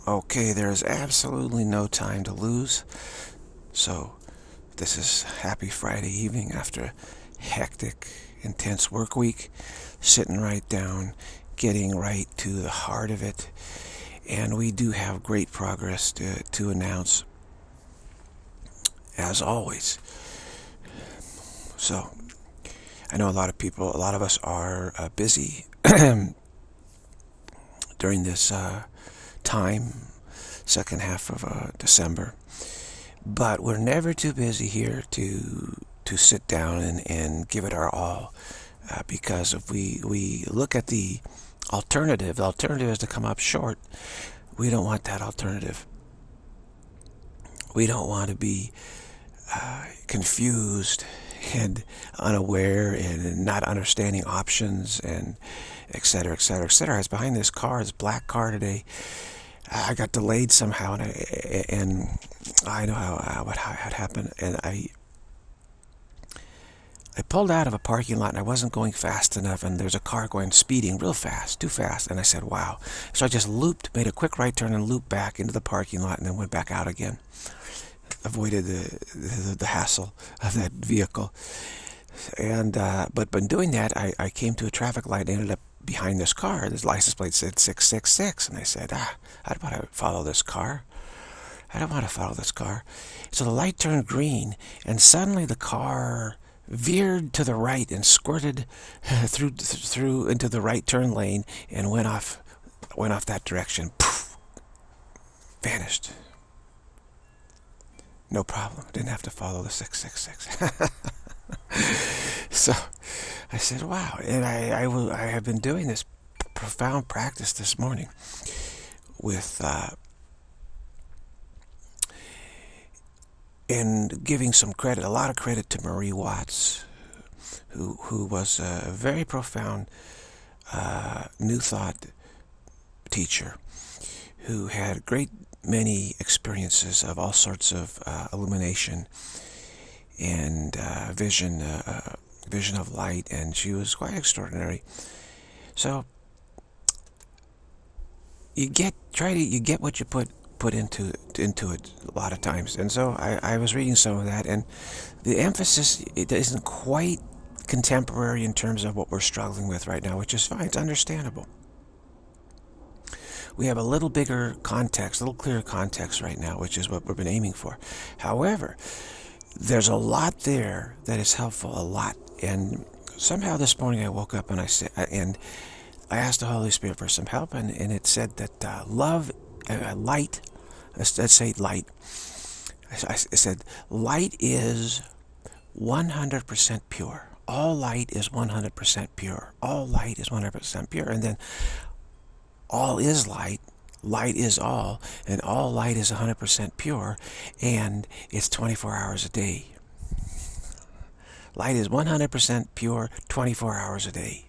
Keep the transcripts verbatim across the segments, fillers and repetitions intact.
Okay, there is absolutely no time to lose. So, this is happy Friday evening after a hectic, intense work week. Sitting right down, getting right to the heart of it. And we do have great progress to, to announce, as always. So, I know a lot of people, a lot of us are uh, busy during this uh, time, second half of uh, December. But we're never too busy here to to sit down and, and give it our all. Uh, because if we, we look at the alternative, the alternative is to come up short. We don't want that alternative. We don't want to be uh, confused and unaware and not understanding options and et cetera, et cetera, et cetera. I was behind this car, this black car today. I got delayed somehow, and I, and I know how, how what had happened, and I I pulled out of a parking lot and I wasn't going fast enough, and there's a car going speeding real fast, too fast, and I said, wow. So I just looped, made a quick right turn and looped back into the parking lot and then went back out again. Avoided the the, the hassle of that vehicle. And uh, but by doing that, I, I came to a traffic light and ended up behind this car. This license plate said six six six, and I said, ah, I don't want to follow this car. I don't want to follow this car. So the light turned green, and suddenly the car veered to the right and squirted through through into the right turn lane and went off went off that direction. Poof, vanished. No problem. Didn't have to follow the six six six. So I said, wow. And I, I, will, I have been doing this profound practice this morning with uh, and giving some credit, a lot of credit to Marie Watts, who, who was a very profound uh, New Thought teacher who had great many experiences of all sorts of uh, illumination and uh, vision, uh, vision of light, and she was quite extraordinary. So you get try to you get what you put put into into it a lot of times. And so I, I was reading some of that, and the emphasis, it isn't quite contemporary in terms of what we're struggling with right now, which is fine. It's understandable. We have a little bigger context, a little clearer context right now, which is what we've been aiming for. However, there's a lot there that is helpful, a lot. And somehow this morning I woke up and I said, and I asked the Holy Spirit for some help, and, and it said that uh, love, uh, light, let's say light. I, I said, light is one hundred percent pure. All light is one hundred percent pure. All light is one hundred percent pure. And then all is light. Light is all, and all light is one hundred percent pure, and it's twenty-four hours a day. Light is one hundred percent pure, twenty-four hours a day.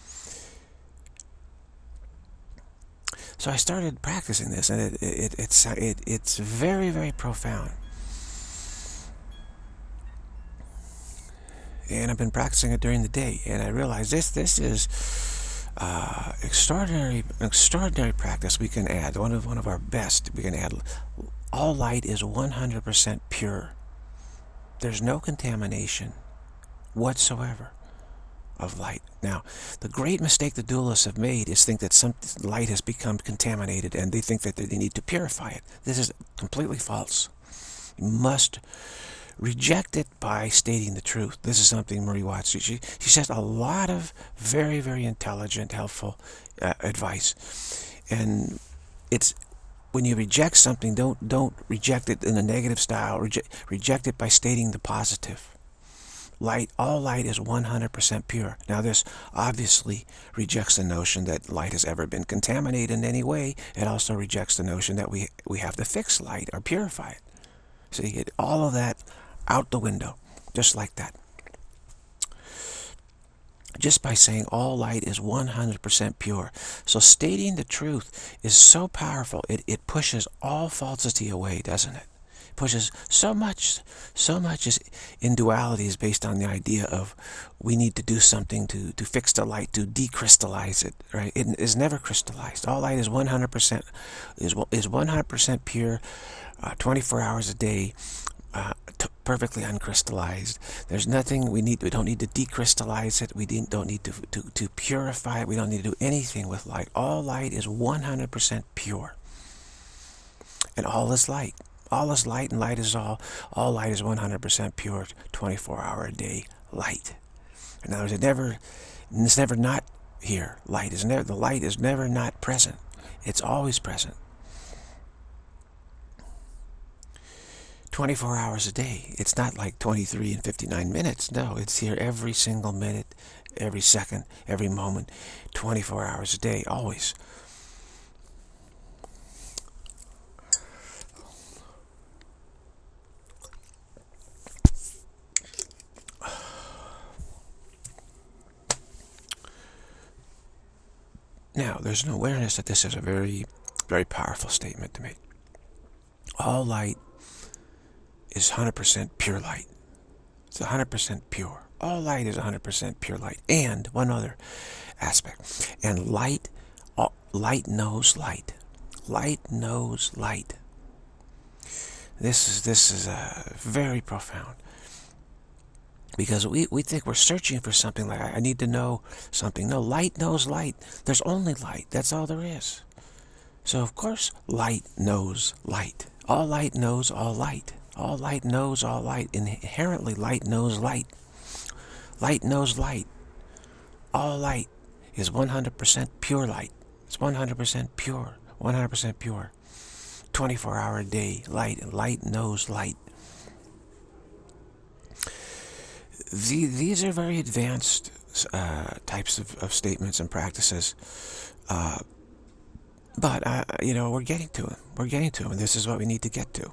So I started practicing this, and it, it, it's, it, it's very, very profound. And I've been practicing it during the day, and I realized this, this is uh, extraordinary, extraordinary practice we can add. One of, one of our best we can add. All light is one hundred percent pure. There's no contamination whatsoever of light. Now, the great mistake the dualists have made is think that some light has become contaminated, and they think that they need to purify it. This is completely false. You must reject it by stating the truth. This is something Marie Watts, she, she says a lot of very, very intelligent, helpful uh, advice. And it's, when you reject something, don't don't reject it in a negative style. Reject, reject it by stating the positive. Light, all light is one hundred percent pure. Now this obviously rejects the notion that light has ever been contaminated in any way. It also rejects the notion that we, we have to fix light or purify it. So you get all of that out the window, just like that. Just by saying all light is one hundred percent pure. So stating the truth is so powerful, it, it pushes all falsity away, doesn't it? pushes so much, so much is in duality is based on the idea of we need to do something to, to fix the light, to decrystallize it, right? It is never crystallized. All light is one hundred percent, is, is one hundred percent pure, uh, twenty-four hours a day, uh, perfectly uncrystallized. There's nothing we need, we don't need to decrystallize it, we don't need to, to, to purify it, we don't need to do anything with light. All light is one hundred percent pure. And all is light. All is light, and light is all. All light is one hundred percent pure, twenty-four hour a day light. In other words, it never, it's never not here. Light is never, the light is never not present. It's always present. twenty-four hours a day. It's not like twenty-three and fifty-nine minutes. No, it's here every single minute, every second, every moment, twenty-four hours a day, always. Now, there's an awareness that this is a very, very powerful statement to make. All light is one hundred percent pure light. It's one hundred percent pure. All light is one hundred percent pure light. And one other aspect. And light, light knows light. Light knows light. This is, this is uh, very profound. Because we, we think we're searching for something like, I need to know something. No, light knows light. There's only light. That's all there is. So, of course, light knows light. All light knows all light. All light knows all light. Inherently, light knows light. Light knows light. All light is one hundred percent pure light. It's one hundred percent pure. one hundred percent pure. twenty-four hour a day light. And light knows light. The, these are very advanced uh, types of, of statements and practices. Uh, but, uh, you know, we're getting to them. We're getting to them. And this is what we need to get to.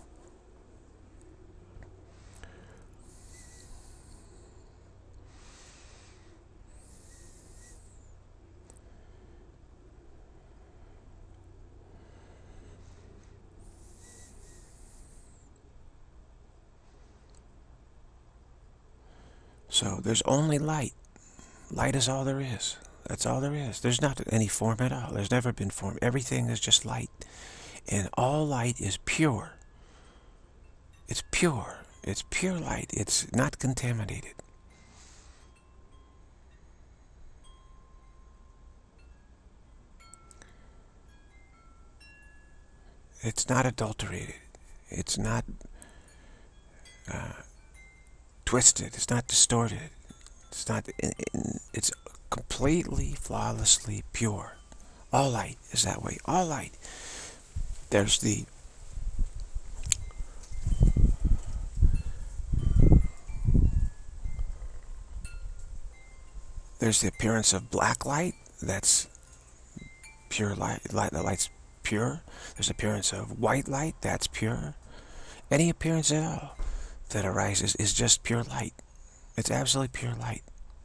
So there's only light. Light is all there is. That's all there is. There's not any form at all. There's never been form. Everything is just light. And all light is pure. It's pure. It's pure light. It's not contaminated. It's not adulterated. It's not uh, twisted. It's not distorted. It's not. It's completely, flawlessly pure. All light is that way. All light. There's the there's the appearance of black light. That's pure light. Light. The light's pure. There's appearance of white light. That's pure. Any appearance at all that arises is just pure light. It's absolutely pure light.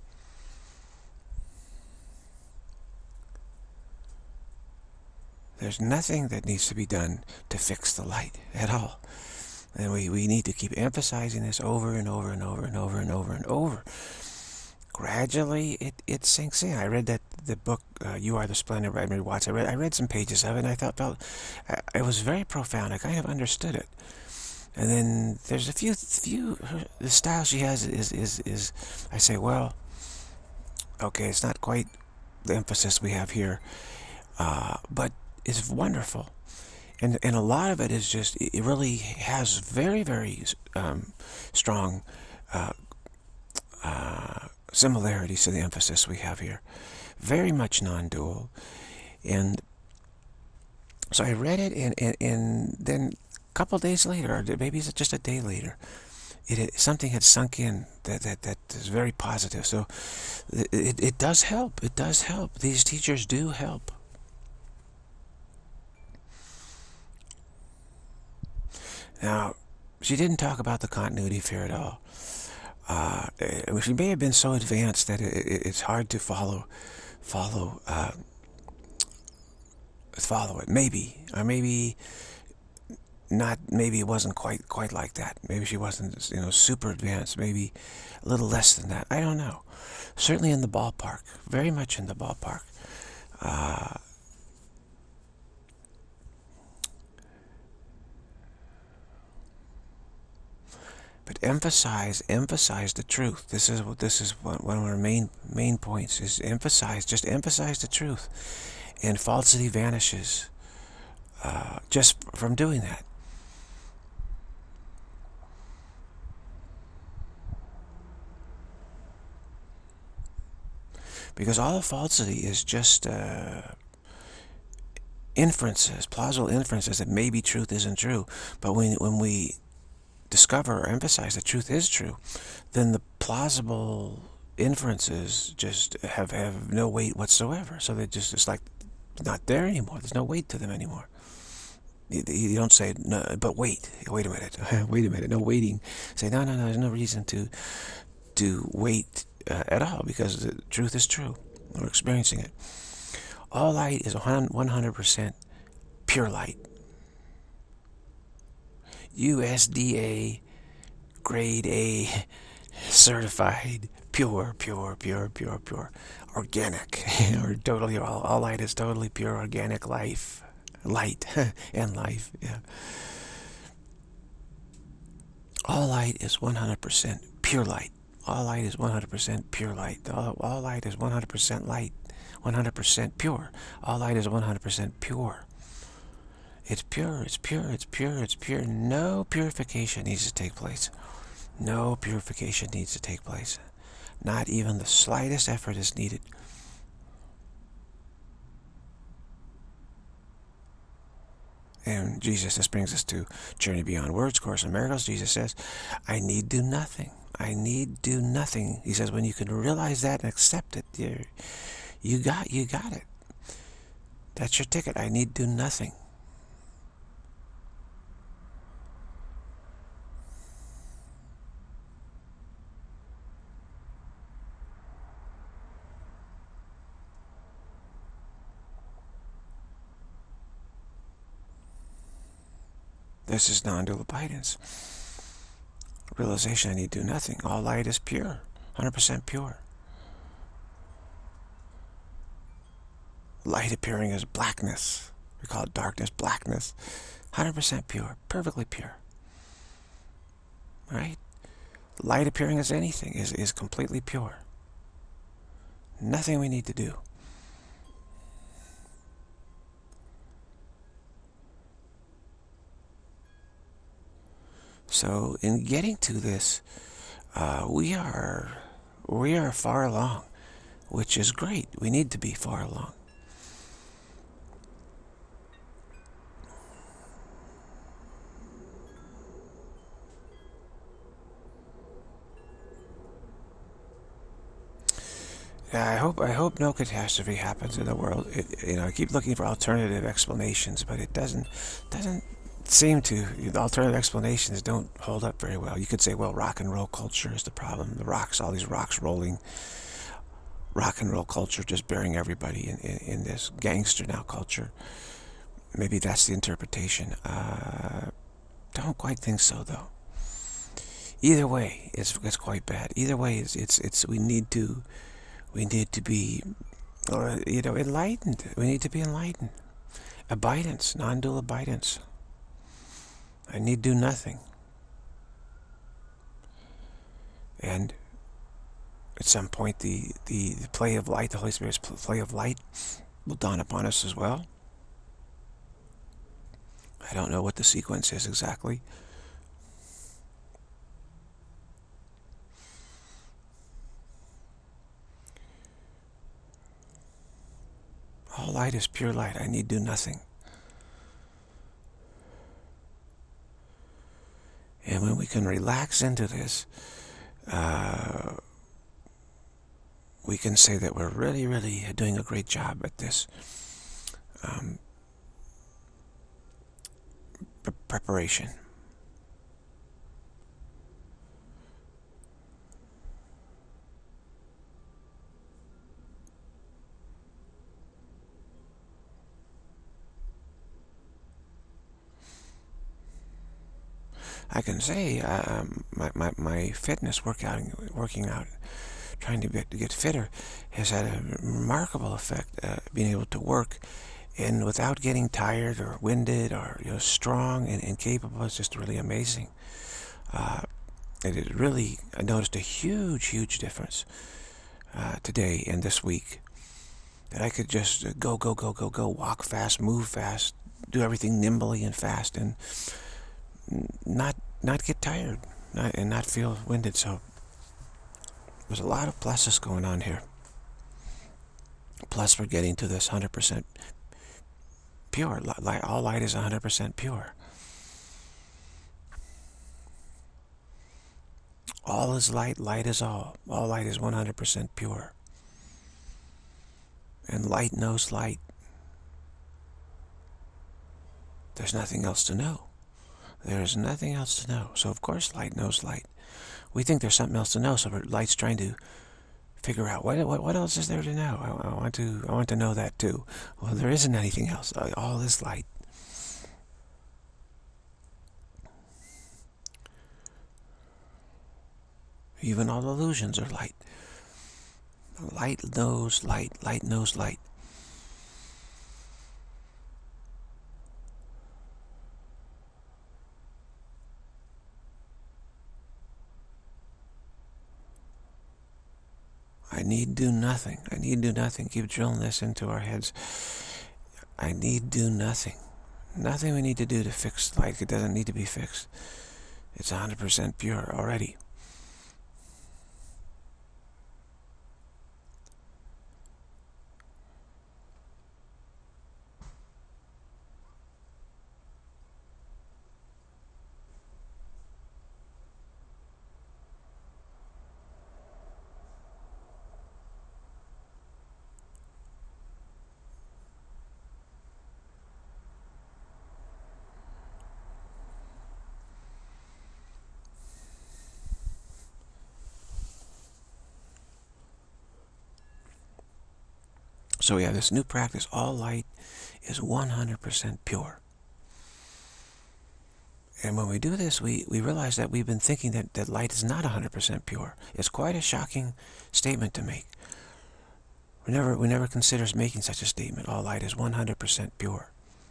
There's nothing that needs to be done to fix the light at all. And we, we need to keep emphasizing this over and over and over and over and over and over. Gradually, it, it sinks in. I read that the book, uh, You Are the Splendor by Mary Watts. I read, I read some pages of it, and I thought felt, uh, it was very profound. I kind of understood it. And then there's a few, few, her, the style she has is, is, is, I say, well, okay, it's not quite the emphasis we have here, uh, but it's wonderful. And, and a lot of it is just, it really has very, very um, strong uh, uh, similarities to the emphasis we have here. Very much non-dual. And so I read it, and, and, and then a couple days later, or maybe it's just a day later, it, it something had sunk in that, that, that is very positive. So it, it, it does help. It does help. These teachers do help. Now, she didn't talk about the continuity fear at all. Uh, she may have been so advanced that it, it, it's hard to follow, follow, uh, follow it. Maybe, or maybe not, maybe it wasn't quite quite like that. Maybe she wasn't, you know, super advanced. Maybe a little less than that. I don't know. Certainly in the ballpark. Very much in the ballpark. Uh, but emphasize, emphasize the truth. This is what this is one, one of our main main points. Is emphasize, just emphasize the truth, and falsity vanishes uh, just from doing that. Because all falsity is just uh, inferences, plausible inferences that maybe truth isn't true. But when, when we discover or emphasize that truth is true, then the plausible inferences just have, have no weight whatsoever. So they're just, it's like not there anymore. There's no weight to them anymore. You, you don't say, no, but wait, wait a minute, wait a minute, no waiting. Say, no, no, no, there's no reason to, to wait uh, at all, because the truth is true. We're experiencing it. All light is one hundred percent pure light. U S D A grade A certified, pure, pure, pure, pure, pure, organic, or totally, all, all light is totally pure organic life, light and life. Yeah. All light is one hundred percent pure light. All light is one hundred percent pure light. All, all light is one hundred percent light, one hundred percent pure. All light is one hundred percent pure. It's pure, it's pure, it's pure, it's pure. No purification needs to take place. No purification needs to take place. Not even the slightest effort is needed. And Jesus, this brings us to Journey Beyond Words, Course in Miracles. Jesus says, I need do nothing. I need do nothing. He says, when you can realize that and accept it, you you got, you got it. That's your ticket. I need do nothing. This is non-dual abidance. Realization, I need do nothing. All light is pure, one hundred percent pure. Light appearing as blackness. We call it darkness, blackness. one hundred percent pure, perfectly pure. Right? Light appearing as anything is, is completely pure. Nothing we need to do. So in getting to this, uh, we are we are far along, which is great. We need to be far along. Yeah, I hope I hope no catastrophe happens in the world. It, you know, I keep looking for alternative explanations, but it doesn't doesn't seem to. The alternative explanations don't hold up very well. You could say, well, rock and roll culture is the problem. The rocks, all these rocks rolling. Rock and roll culture just burying everybody in, in, in this gangster now culture. Maybe that's the interpretation. Uh, don't quite think so, though. Either way, it's it's quite bad. Either way, it's it's it's we need to we need to be, uh, you know, enlightened. We need to be enlightened. Abidance, non-dual abidance. I need do nothing. And at some point, the, the, the play of light, the Holy Spirit's play of light, will dawn upon us as well. I don't know what the sequence is exactly. All light is pure light. I need do nothing. And when we can relax into this, uh, we can say that we're really, really doing a great job at this um, preparation. I can say um, my, my, my fitness workout, working out, trying to get, to get fitter, has had a remarkable effect, uh, being able to work and without getting tired or winded or, you know, strong and, and capable. It's just really amazing. Uh, it is really, I noticed a huge, huge difference uh, today and this week, that I could just go, go, go, go, go, walk fast, move fast, do everything nimbly and fast, and not not get tired, not, and not feel winded. So there's a lot of pluses going on here. Plus, we're getting to this one hundred percent pure. Light, all light is one hundred percent pure. All is light, light is all. All light is one hundred percent pure. And light knows light. There's nothing else to know. There's nothing else to know. So of course light knows light. We think there's something else to know, so light's trying to figure out what what, what else is there to know. I, I want to I want to know that too. Well, there isn't anything else. All is light. Even all illusions are light. Light knows light. Light knows light. I need do nothing. I need do nothing. Keep drilling this into our heads. I need do nothing. Nothing we need to do to fix light. It doesn't need to be fixed. It's one hundred percent pure already. So we have this new practice. All light is one hundred percent pure. And when we do this, we, we realize that we've been thinking that, that light is not one hundred percent pure. It's quite a shocking statement to make. We never, we never consider making such a statement. All light is one hundred percent pure.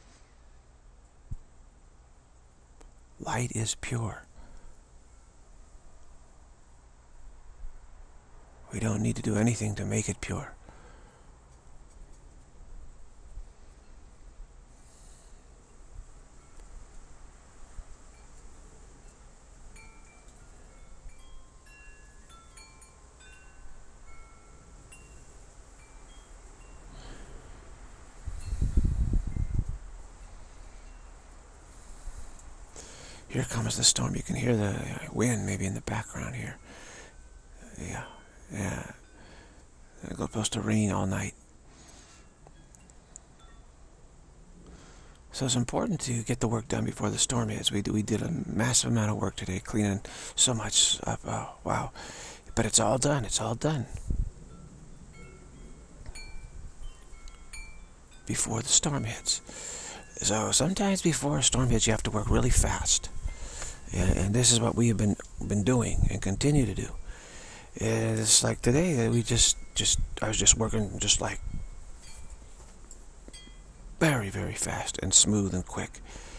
Light is pure. We don't need to do anything to make it pure. Here comes the storm. You can hear the wind maybe in the background here. Yeah, yeah. It's supposed to rain all night. So it's important to get the work done before the storm hits. We, we did a massive amount of work today, cleaning so much up. Oh, wow. But it's all done. It's all done. Before the storm hits. So sometimes before a storm hits, you have to work really fast. And this is what we have been been doing and continue to do. It's like today that we just just I was just working just like very very fast and smooth and quick.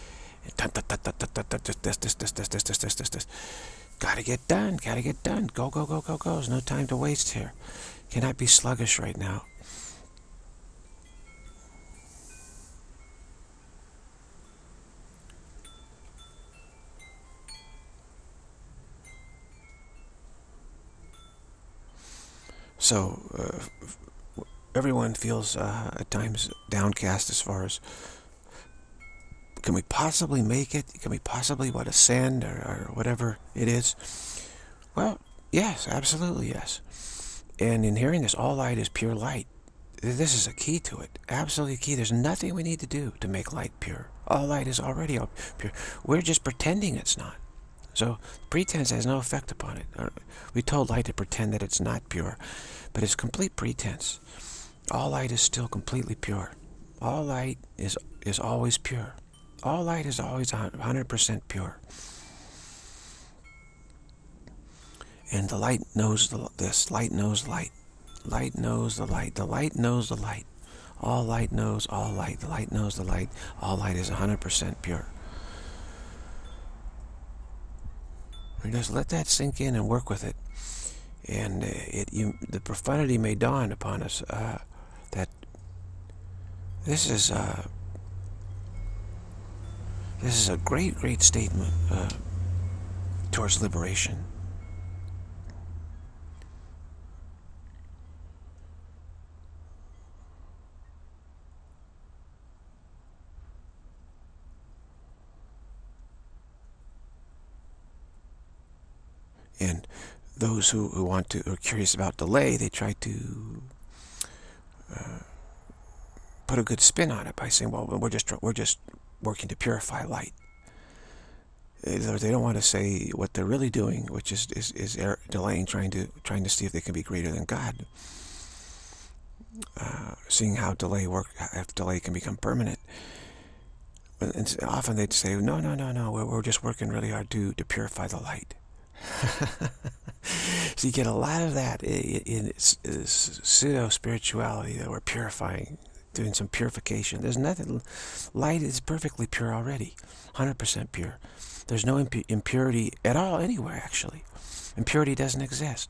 This this this this this this this this this. Gotta get done. Gotta get done. Go go go go go. There's no time to waste here. Cannot be sluggish right now. So uh, everyone feels uh, at times downcast as far as, can we possibly make it? Can we possibly, what, ascend or, or whatever it is? Well, yes, absolutely yes. And in hearing this, all light is pure light. This is a key to it. Absolutely key. There's nothing we need to do to make light pure. All light is already pure. We're just pretending it's not. So pretense has no effect upon it. We told light to pretend that it's not pure, but it's complete pretense. All light is still completely pure. All light is is always pure. All light is always one hundred percent pure. And the light knows the, this. Light knows light. Light knows the light. The light knows the light. All light knows all light. The light knows the light. All light is one hundred percent pure. We just let that sink in and work with it. And uh, it, you, the profundity may dawn upon us uh, that this is uh, this is a great, great statement uh, towards liberation. And those who, who want to are curious about delay, they try to uh, put a good spin on it by saying, "Well, we're just we're just working to purify light." They don't want to say what they're really doing, which is is, is delaying, trying to trying to see if they can be greater than God. Uh, seeing how delay work, if delay can become permanent. And often they'd say, "No, no, no, no. We're we're just working really hard to to purify the light." So you get a lot of that in, in, in pseudo spirituality, that we're purifying, doing some purification. There's nothing. Light is perfectly pure already, one hundred percent pure. There's no impu impurity at all anywhere, actually. Impurity doesn't exist.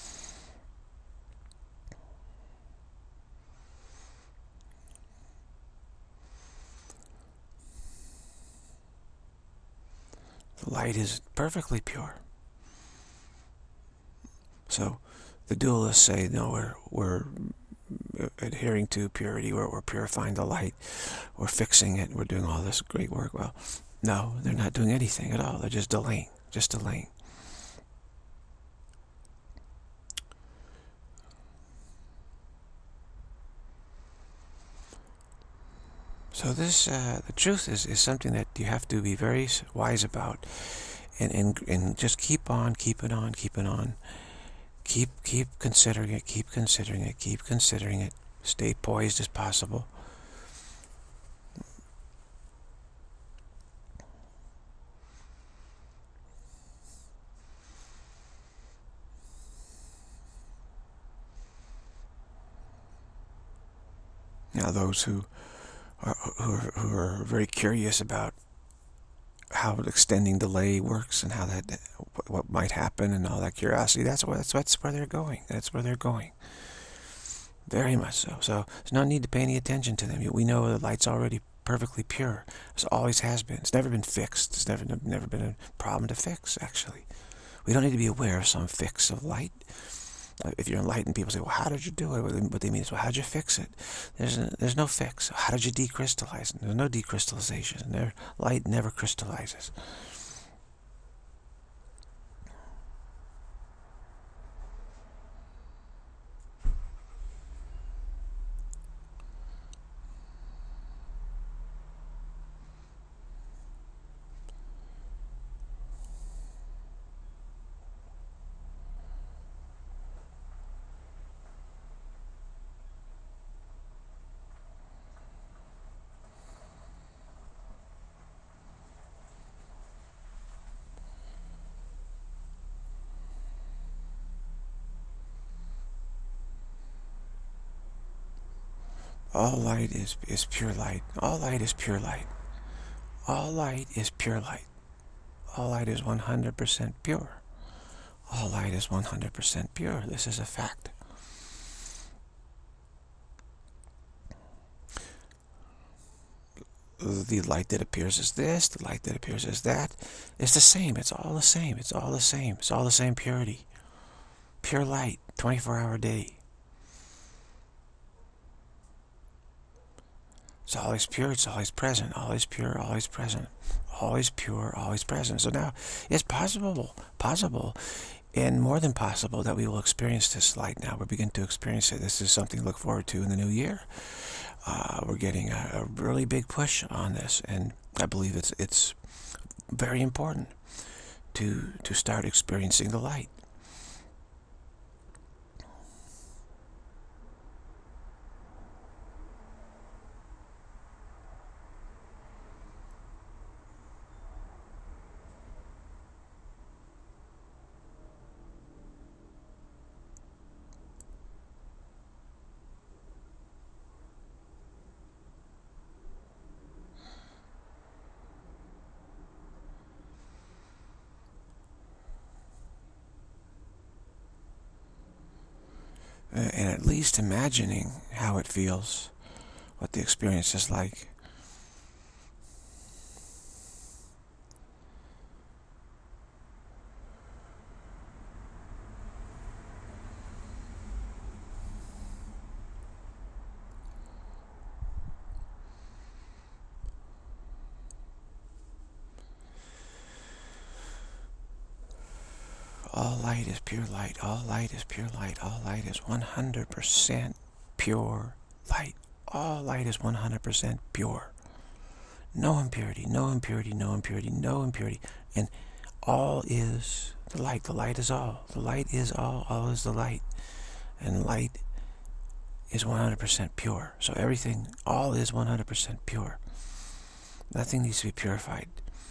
The light is perfectly pure. So the dualists say, no, we're, we're adhering to purity, we're, we're purifying the light, we're fixing it, we're doing all this great work. Well, no, they're not doing anything at all. They're just delaying, just delaying. So this, uh, the truth is, is something that you have to be very wise about, and, and, and just keep on, keep it on, keep it on. Keep, keep considering it, keep considering it, keep considering it. Stay poised as possible. Now those who are, who are, who are very curious about how extending delay works and how that, what might happen and all that curiosity, that's where, that's, that's where they're going. That's where they're going. Very much so. So there's no need to pay any attention to them. We know the light's already perfectly pure. It always has been. It's never been fixed. It's never, never been a problem to fix, actually. We don't need to be aware of some fix of light. If you're enlightened, people say, well, how did you do it? What they mean is, well, how did you fix it? There's a, there's no fix. How did you decrystallize it? There's no decrystallization. There, light never crystallizes. All light is, is pure light. All light is pure light. All light is pure light. All light is one hundred percent pure. All light is one hundred percent pure. This is a fact. The light that appears as this, the light that appears as that, it's the same. It's all the same. It's all the same. It's all the same purity. Pure light, twenty-four hour day. It's always pure, it's always present, always pure, always present, always pure, always present. So now it's possible, possible, and more than possible that we will experience this light now. We're beginning to experience it. This is something to look forward to in the new year. Uh, we're getting a, a really big push on this, and I believe it's it's very important to to start experiencing the light. at least imagining how it feels, what the experience is like. All light is pure light. All light is pure light. All light is one hundred percent pure light. All light is one hundred percent pure. No impurity, no impurity, no impurity, no impurity. And all is the light. The light is all. The light is all. All is the light. And light is one hundred percent pure. So everything, all is one hundred percent pure. Nothing needs to be purified.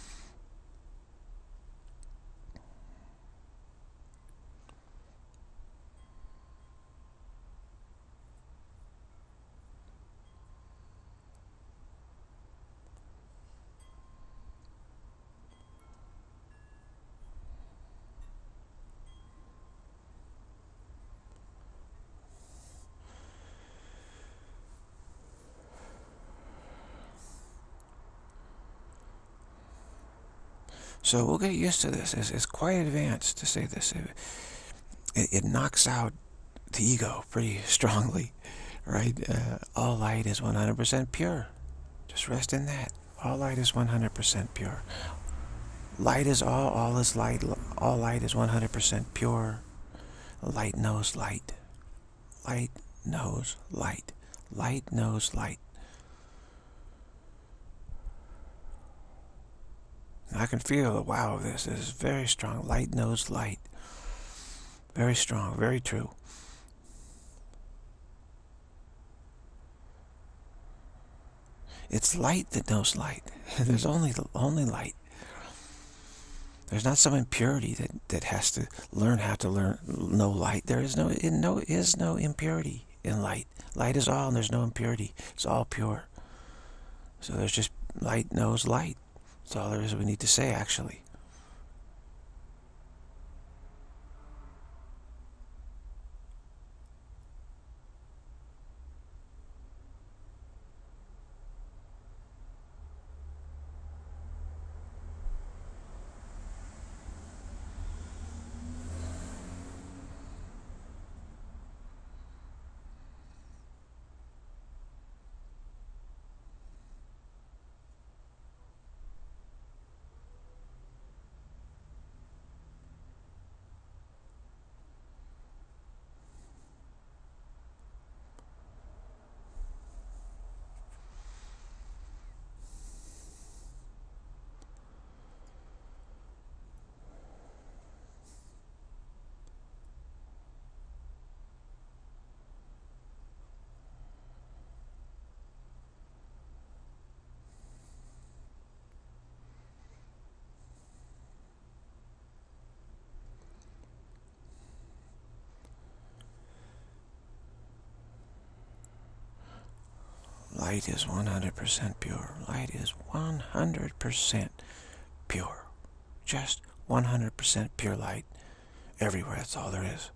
So we'll get used to this. It's, it's quite advanced to say this. It, it knocks out the ego pretty strongly, right? Uh, all light is one hundred percent pure. Just rest in that. All light is one hundred percent pure. Light is all. All is light. All light is one hundred percent pure. Light knows light. Light knows light. Light knows light. I can feel, wow, this is very strong. Light knows light. Very strong, very true. It's light that knows light. There's only only light. There's not some impurity that, that has to learn how to learn know light. There is no, in no is no impurity in light. Light is all and there's no impurity. It's all pure. So there's just light knows light. That's all there is we need to say, actually. Light is one hundred percent pure. Light is one hundred percent pure. Just one hundred percent pure light everywhere. That's all there is.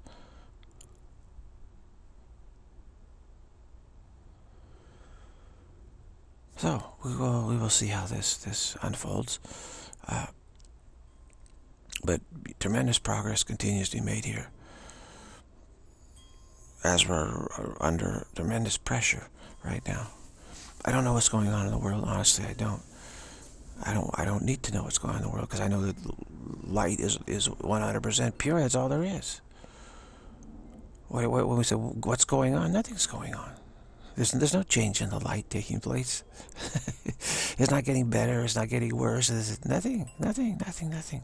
So we will we will see how this this unfolds. Uh, but tremendous progress continues to be made here, as we're under tremendous pressure right now. I don't know what's going on in the world. Honestly, I don't. I don't. I don't need to know what's going on in the world because I know that light is is one hundred percent pure. That's all there is. When we say what's going on, nothing's going on. There's there's no change in the light taking place. It's not getting better. It's not getting worse. It's nothing. Nothing. Nothing. Nothing.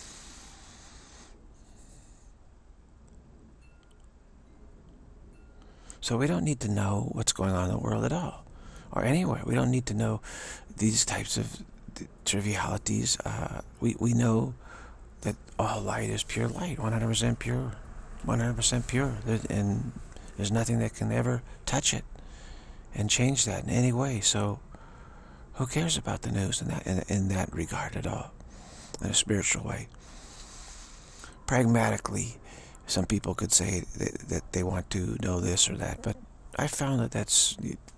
So we don't need to know what's going on in the world at all, or anywhere. We don't need to know these types of trivialities. Uh, we, we know that all light is pure light, one hundred percent pure, one hundred percent pure, and there's nothing that can ever touch it and change that in any way. So who cares about the news in that, in, in that regard at all, in a spiritual way? Pragmatically, Some people could say that, that they want to know this or that, but I found that that's,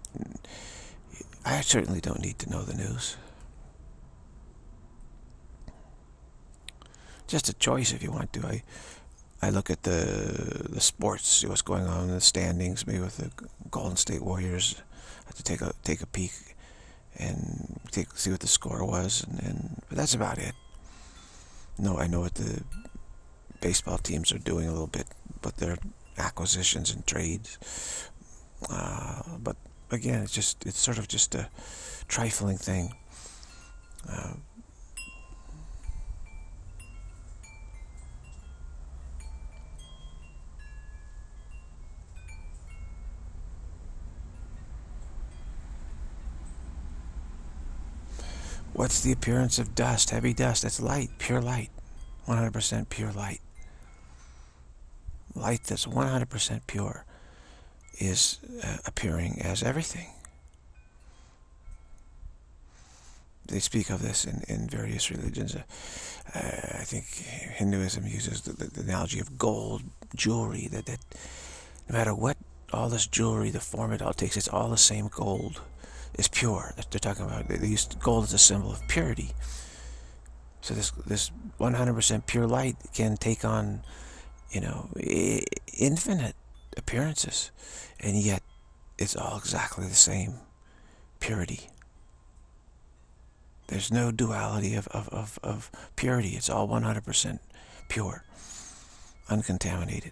I certainly don't need to know the news. Just a choice if you want to. I I look at the the sports, see what's going on in the standings, maybe with the Golden State Warriors. I have to take a take a peek and take see what the score was, and, and but that's about it. No, I know what the baseball teams are doing a little bit, but their acquisitions and trades. Uh, but again, it's just it's sort of just a trifling thing. Uh, What's the appearance of dust? Heavy dust. That's light, pure light. one hundred percent pure light. Light that's one hundred percent pure is uh, appearing as everything. They speak of this in, in various religions. Uh, uh, I think Hinduism uses the, the, the analogy of gold jewelry, that, that no matter what, all this jewelry, the form it all takes, it's all the same gold. Is pure. They're talking about, they use gold as a symbol of purity. So this this one hundred percent pure light can take on, you know, infinite appearances, and yet it's all exactly the same purity. There's no duality of, of, of, of purity. It's all one hundred percent pure, uncontaminated.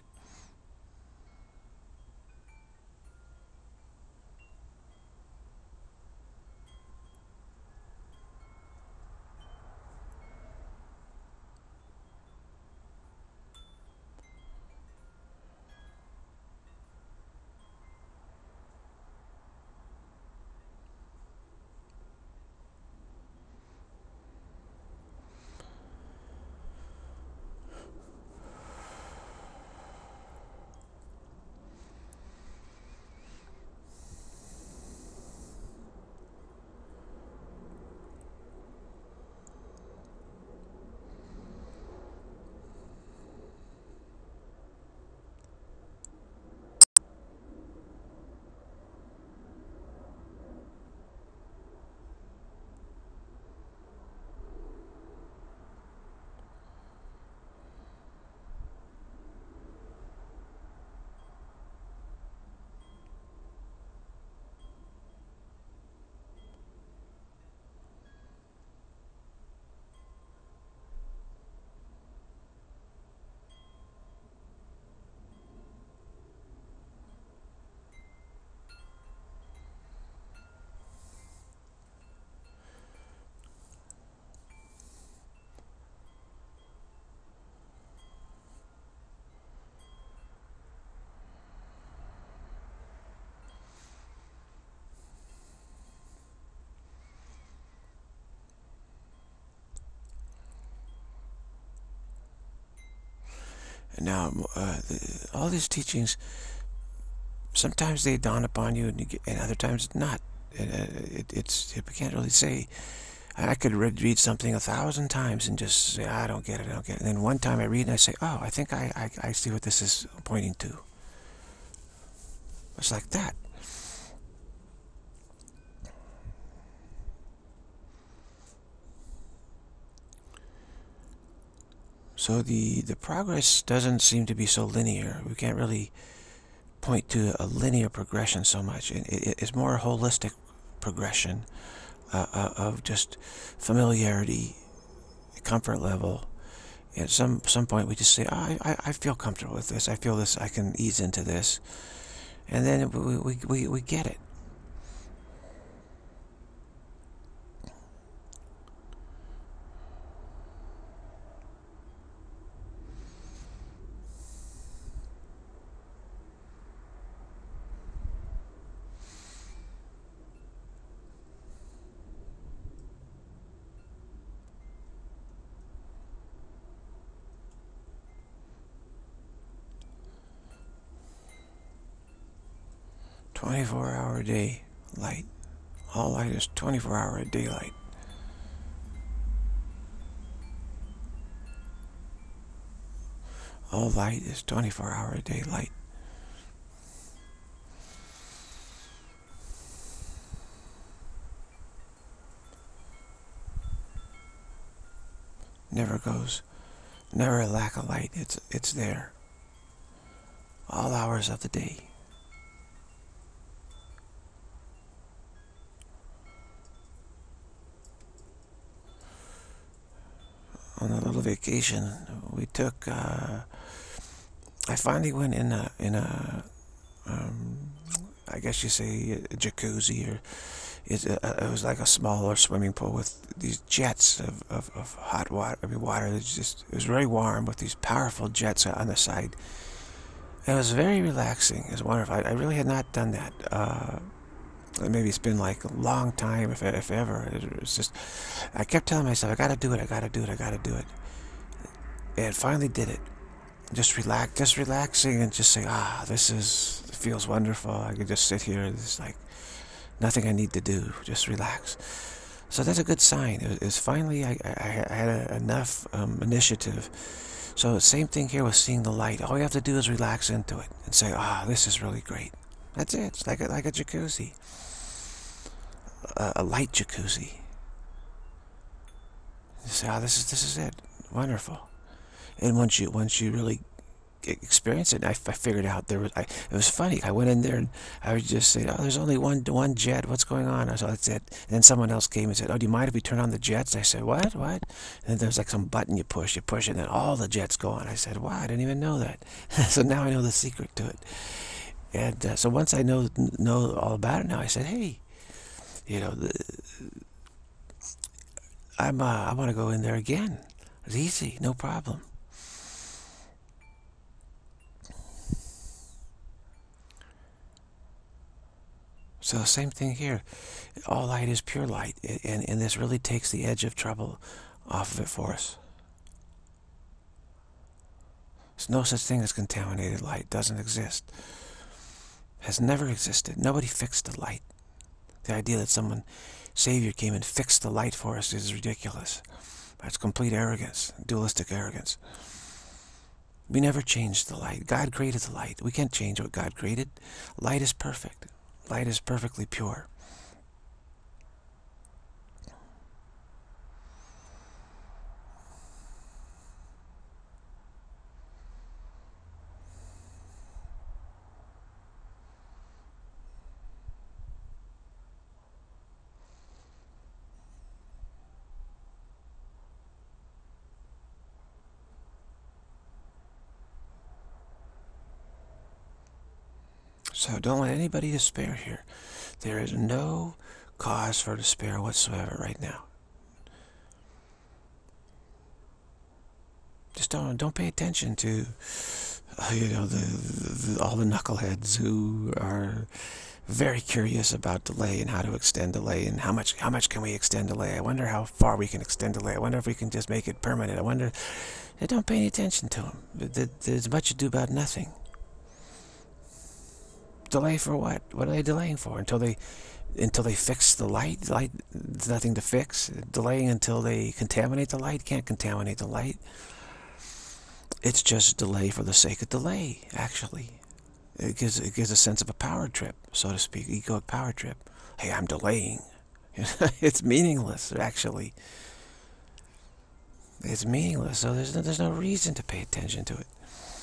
And now, uh, the, all these teachings, sometimes they dawn upon you, and, you get, and other times not. It, it, it's it, we can't really say. I could read, read something a thousand times and just say, I don't get it, I don't get it. And then one time I read and I say, oh, I think I, I, I see what this is pointing to. It's like that. So the, the progress doesn't seem to be so linear. We can't really point to a linear progression so much. It, it, it's more a holistic progression uh, uh, of just familiarity, comfort level. At some some point we just say, oh, I, I feel comfortable with this. I feel this. I can ease into this. And then we, we, we, we get it. twenty-four hour day light. All light is twenty-four hour daylight. All light is twenty-four hour a day light. Never goes, never a lack of light. It's, it's there. All hours of the day. On a little vacation we took, uh, I finally went in a, in a, um, I guess you say a jacuzzi, or it, uh, it was like a smaller swimming pool with these jets of, of, of hot water. I mean, water that's just, it was very warm with these powerful jets on the side. It was very relaxing. It was wonderful. I, I really had not done that. Uh, maybe it's been like a long time, if, if ever. It was just, I kept telling myself, I gotta do it, I gotta do it, I gotta do it. And finally did it. Just relax, just relaxing and just say, ah, this is, it feels wonderful. I could just sit here. There's like nothing I need to do. Just relax. So that's a good sign. It was, it was finally, I, I, I had a, enough um, initiative. So same thing here with seeing the light. All you have to do is relax into it and say, ah, this is really great. That's it. It's like a, like a jacuzzi. A, a light jacuzzi. You say, ah, this is, this is it. Wonderful. And once you, once you really experience it, I, I figured out there was, I, it was funny. I went in there and I would just say, oh, there's only one one jet. What's going on? I said, that's it. And then someone else came and said, oh, do you mind if we turn on the jets? I said, what? What? And then there's like some button you push, you push it, and then all the jets go on. I said, wow, I didn't even know that. So now I know the secret to it. And uh, so once I know know all about it now, I said, hey, you know, the, I'm uh, I want to go in there again. It's easy, no problem. So same thing here. All light is pure light, and, and this really takes the edge of trouble off of it for us. There's no such thing as contaminated light. Doesn't exist. Has never existed. Nobody fixed the light. The idea that someone, Savior, came and fixed the light for us is ridiculous. That's complete arrogance, dualistic arrogance. We never changed the light. God created the light. We can't change what God created. Light is perfect. Light is perfectly pure. So don't let anybody despair here. There is no cause for despair whatsoever right now. Just don't don't pay attention to, uh, you know, the, the all the knuckleheads who are very curious about delay and how to extend delay and how much how much can we extend delay. I wonder how far we can extend delay. I wonder if we can just make it permanent. I wonder. Don't pay any attention to them. There's much ado about nothing. Delay for what? What are they delaying for? Until they, until they fix the light? The light, there's nothing to fix. Delaying until they contaminate the light? Can't contaminate the light. It's just delay for the sake of delay, actually. It gives, it gives a sense of a power trip, so to speak, egoic power trip. Hey, I'm delaying. It's meaningless, actually. It's meaningless, so there's no, there's no reason to pay attention to it.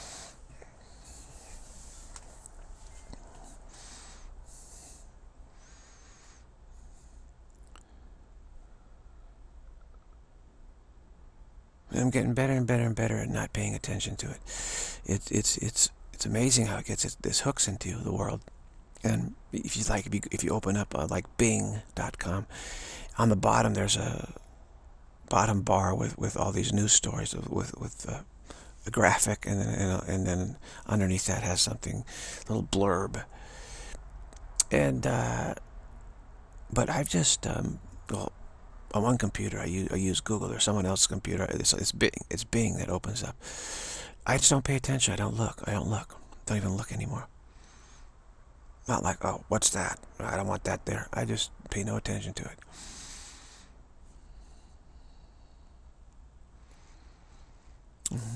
I'm getting better and better and better at not paying attention to it. It it's it's it's amazing how it gets its, this hooks into the world. And if you like, if you, if you open up uh, like Bing dot com, on the bottom there's a bottom bar with with all these news stories with with uh, a graphic, and then and then underneath that has something, a little blurb. And uh, but I've just um, well. On one computer, I use, I use Google, or someone else's computer. It's, it's Bing. It's Bing that opens up. I just don't pay attention. I don't look. I don't look. Don't even look anymore. Not like, oh, what's that? I don't want that there. I just pay no attention to it.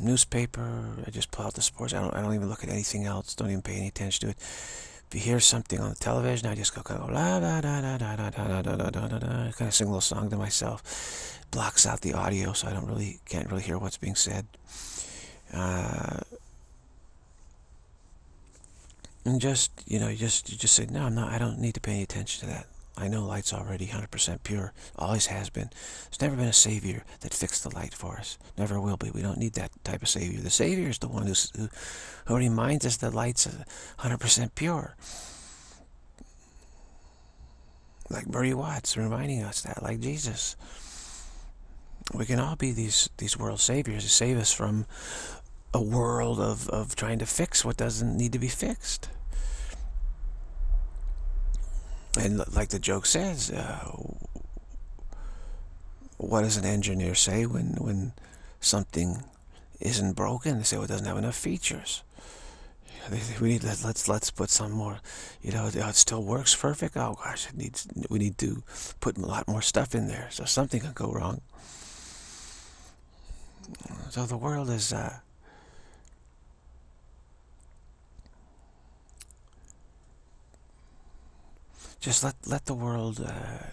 newspaper. I just pull out the sports. I don't. I don't even look at anything else. Don't even pay any attention to it. If you hear something on the television, I just go kind of la da da da da da da da da da da da. Kind of sing a little song to myself. Blocks out the audio, so I don't really can't really hear what's being said. Uh, and just you know, you just you just say no. I'm not. I don't need to pay any attention to that. I know light's already one hundred percent pure. Always has been. There's never been a savior that fixed the light for us. Never will be. We don't need that type of savior. The savior is the one who's, who, who reminds us that light's one hundred percent pure. Like Murray Watts reminding us that, like Jesus. We can all be these, these world saviors to save us from a world of, of trying to fix what doesn't need to be fixed. And like the joke says, uh, what does an engineer say when when something isn't broken? They say, well, it doesn't have enough features. We need let, let's let's put some more. You know, it still works perfect. Oh gosh, it needs. We need to put a lot more stuff in there, so something could go wrong. So the world is. Uh, Just let let the world uh,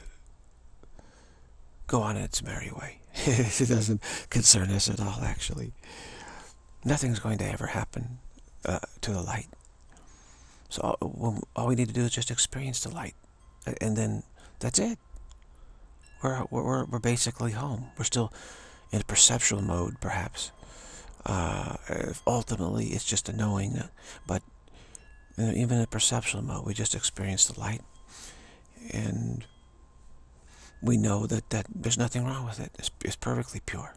go on its merry way. It doesn't concern us at all, actually. Nothing's going to ever happen uh, to the light. So all, all we need to do is just experience the light, and then that's it. We're we're we're basically home. We're still in a perceptual mode, perhaps. Uh, ultimately, it's just a knowing, but even in a perceptual mode, we just experience the light. And we know that, that there's nothing wrong with it. It's, it's perfectly pure.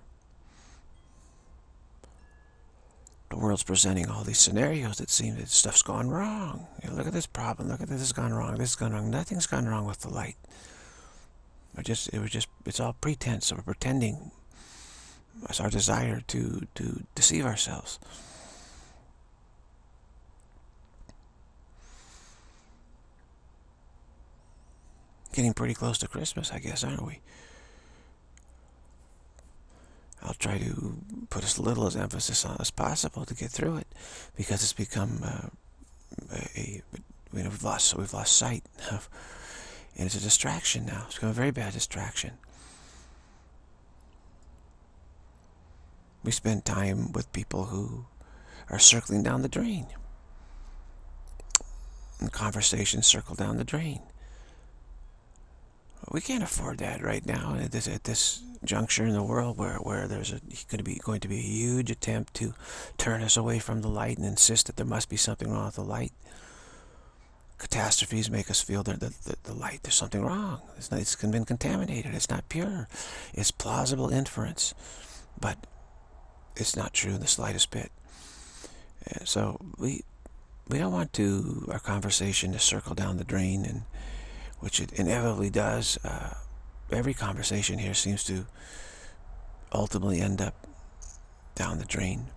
The world's presenting all these scenarios that seem that stuff's gone wrong. You know, look at this problem. Look at this has gone wrong. This has gone wrong. Nothing's gone wrong with the light. It just it was just it's all pretense. So we're pretending. It's our desire to to deceive ourselves. Getting pretty close to Christmas, I guess, aren't we? I'll try to put as little as emphasis on as possible to get through it, because it's become uh, a, you know, we've lost we've lost sight of, and it's a distraction now. It's become a very bad distraction. We spend time with people who are circling down the drain, and conversations circle down the drain. We can't afford that right now at this, at this juncture in the world where, where there's a, going to be going to be a huge attempt to turn us away from the light and insist that there must be something wrong with the light. Catastrophes make us feel that the, the, the light, there's something wrong. It's, not, it's been contaminated. It's not pure. It's plausible inference, but it's not true in the slightest bit. And so we we don't want to our conversation to circle down the drain, and which it inevitably does. Uh, every conversation here seems to ultimately end up down the drain.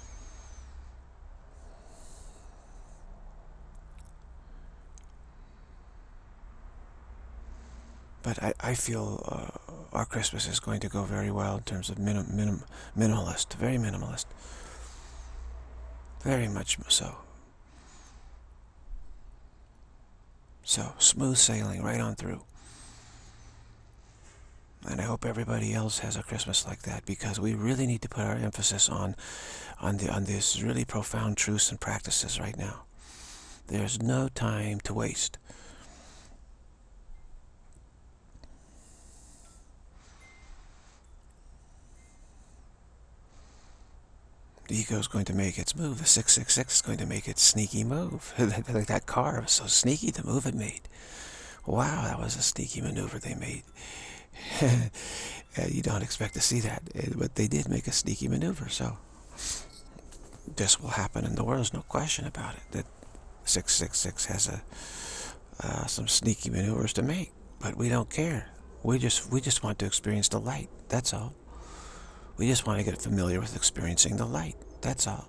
But I, I feel uh, our Christmas is going to go very well in terms of minim, minim, minimalist, very minimalist. Very much so. So, smooth sailing right on through. And I hope everybody else has a Christmas like that, because we really need to put our emphasis on on the on these really profound truths and practices right now. There's no time to waste. The ego is going to make its move. The six six six is going to make its sneaky move. Like that car was so sneaky, the move it made. Wow, that was a sneaky maneuver they made. You don't expect to see that, but they did make a sneaky maneuver. So this will happen in the world. There's no question about it. That six six six has a uh, some sneaky maneuvers to make, but we don't care. We just we just want to experience the light. That's all. We just want to get familiar with experiencing the light. That's all.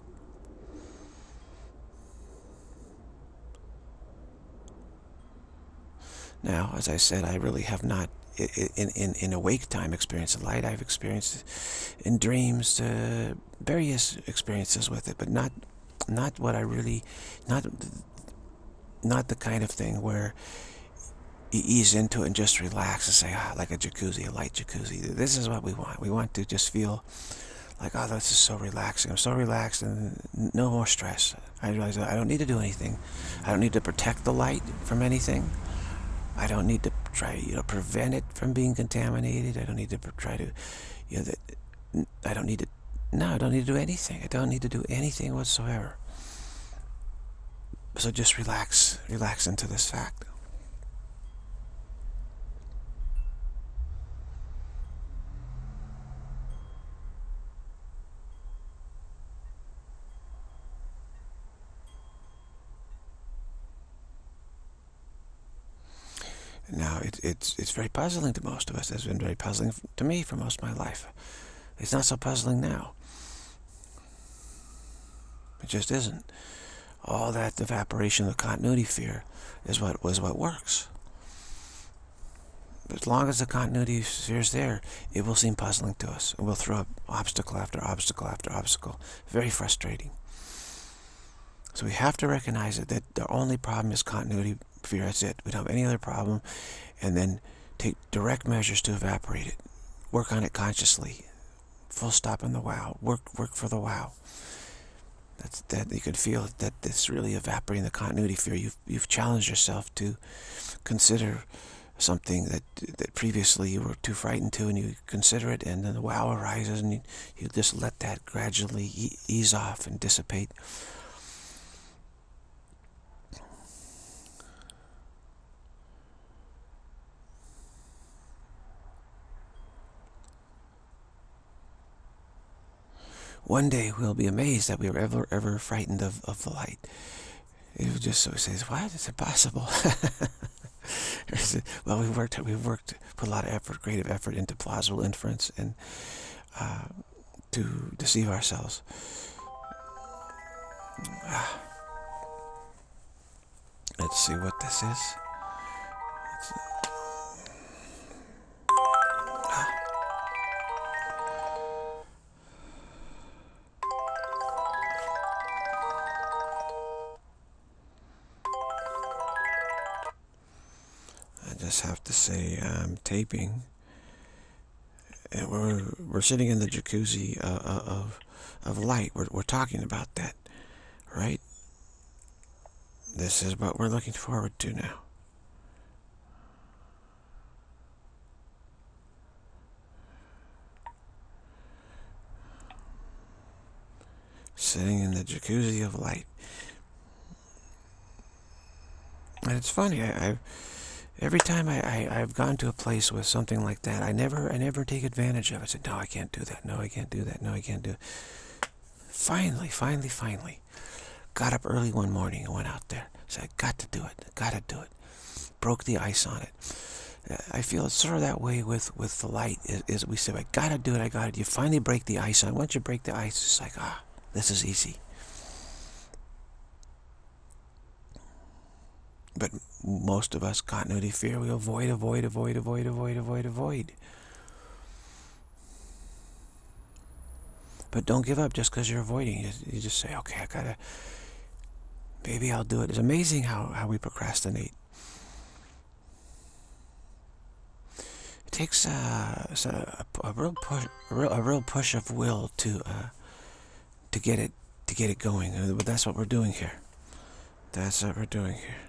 Now, as I said, I really have not, in in in awake time, experienced the light. I've experienced it in dreams, uh, various experiences with it, but not not what I really, not not the kind of thing where you ease into it and just relax and say, ah, like a jacuzzi, a light jacuzzi. This is what we want. We want to just feel like, oh, this is so relaxing. I'm so relaxed and no more stress. I realize that I don't need to do anything. I don't need to protect the light from anything. I don't need to try, you know, prevent it from being contaminated. I don't need to try to, you know, that I don't need to, no, I don't need to do anything. I don't need to do anything whatsoever. So just relax, relax into this fact. Now, it, it's, it's very puzzling to most of us. It's been very puzzling to me for most of my life. It's not so puzzling now. It just isn't. All that evaporation of continuity fear is what was what works. As long as the continuity fear is there, it will seem puzzling to us. It will throw up obstacle after obstacle after obstacle. Very frustrating. So we have to recognize it, that the only problem is continuity fear. That's it. We don't have any other problem. And then take direct measures to evaporate it. Work on it consciously. Full stop in the wow. Work, work for the wow. That's that. You can feel that it's really evaporating the continuity fear. You've you've challenged yourself to consider something that that previously you were too frightened to, and you consider it, and then the wow arises, and you, you just let that gradually e ease off and dissipate. One day we'll be amazed that we were ever, ever frightened of, of the light. It was just so it says, what? Is it possible? Well, we worked, we worked, put a lot of effort, creative effort into plausible inference and uh, to deceive ourselves. Ah. Let's see what this is. Let's, ah. Just have to say I'm taping, and we're we're sitting in the jacuzzi uh, of of light. We're we're talking about that, right? This is what we're looking forward to now. Sitting in the jacuzzi of light, and it's funny. I. I've Every time I, I, I've gone to a place with something like that, I never I never take advantage of it. I said, no, I can't do that. No, I can't do that. No, I can't do it. Finally, finally, finally, got up early one morning and went out there. Said, I got to do it. Got to do it. Broke the ice on it. I feel it's sort of that way with, with the light. Is, is we say, I got to do it. I got it. You finally break the ice on it. Once you break the ice, it's like, ah, this is easy. But most of us, continuity fear, we avoid, avoid, avoid, avoid, avoid, avoid, avoid. But don't give up just because you're avoiding. You, you just say, okay, I gotta, maybe I'll do it. It's amazing how, how we procrastinate. It takes uh, a, a, a real push, a real, a real push of will to uh, to get it to get it going. But that's what we're doing here. That's what we're doing here.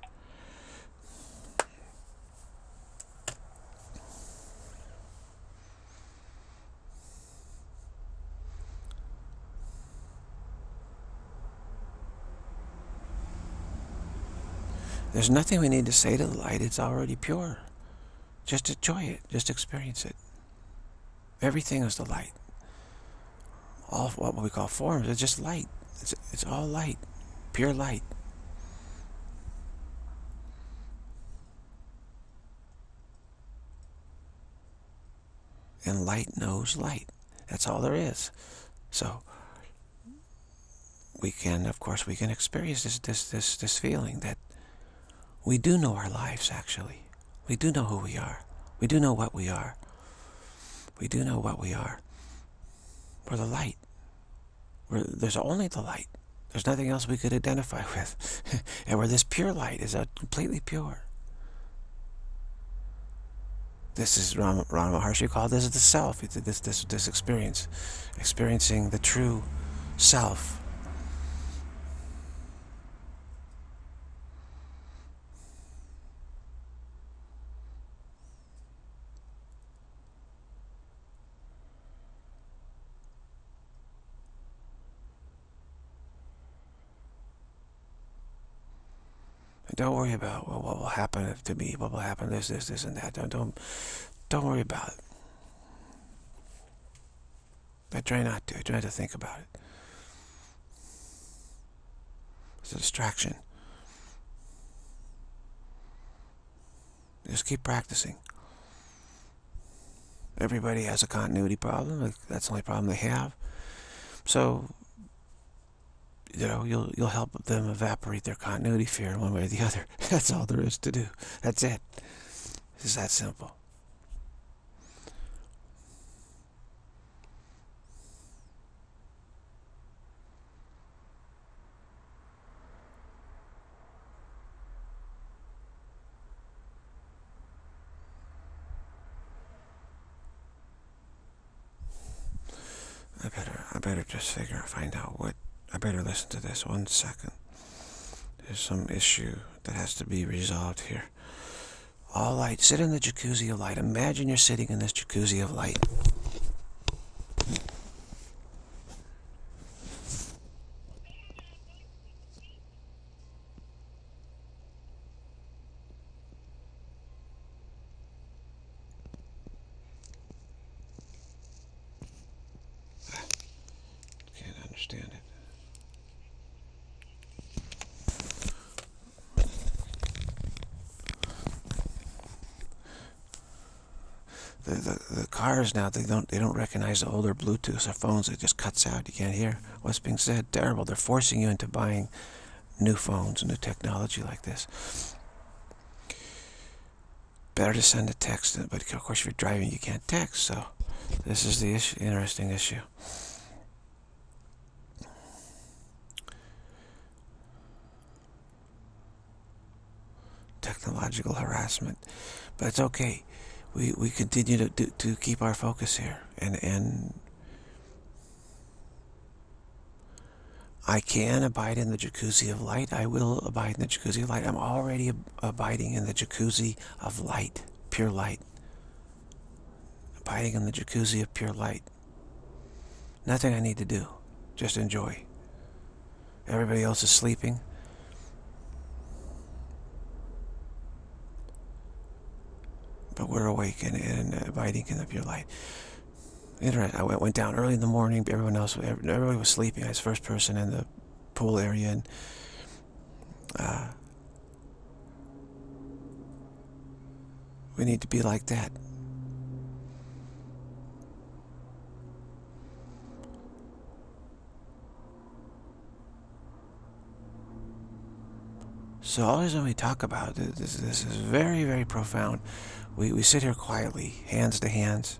There's nothing we need to say to the light. It's already pure. Just enjoy it. Just experience it. Everything is the light. All what we call forms is just light. It's, it's all light. Pure light. And light knows light. That's all there is. So we can, of course, we can experience this, this, this, this feeling that we do know our lives, actually. We do know who we are. We do know what we are. We do know what we are. We're the light. Where there's only the light. There's nothing else we could identify with. And where this pure light is uh, completely pure. This is Ram, Ramana Maharshi called this is the self. It's this this this experience, experiencing the true self. Don't worry about well, what will happen to me. What will happen? This, this, this, and that. Don't, don't, don't worry about it. I try not to. I try not to think about it. It's a distraction. Just keep practicing. Everybody has a continuity problem. That's the only problem they have. So, you know, you'll you'll help them evaporate their continuity fear in one way or the other. That's all there is to do. That's it. It's that simple. I better I better just figure find out what I better listen to this one second. There's some issue that has to be resolved here. All light. Sit in the jacuzzi of light. Imagine you're sitting in this jacuzzi of light. Can't understand it. The, the, the cars now, they don't they don't recognize the older Bluetooth or phones. It just cuts out. You can't hear what's being said. Terrible. They're forcing you into buying new phones, new technology like this. Better to send a text, but of course if you're driving you can't text, so this is the issue, interesting issue. Technological harassment. But it's okay. We, we continue to, to, to keep our focus here. And, and I can abide in the jacuzzi of light. I will abide in the jacuzzi of light. I'm already ab abiding in the jacuzzi of light, pure light. Abiding in the jacuzzi of pure light. Nothing I need to do. Just enjoy. Everybody else is sleeping. But we're awake and, and abiding in the pure light. Interesting. I went down early in the morning. Everyone else, everybody was sleeping. I was the first person in the pool area, and uh, we need to be like that. So all this when we talk about this, this is very, very profound. We we sit here quietly, hands to hands.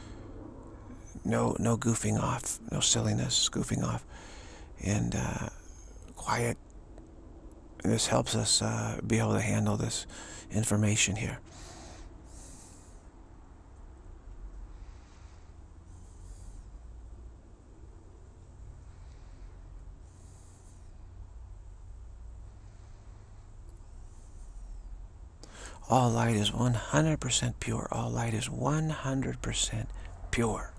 No no goofing off, no silliness, goofing off, and uh, quiet. And this helps us uh, be able to handle this information here. All light is one hundred percent pure. All light is one hundred percent pure.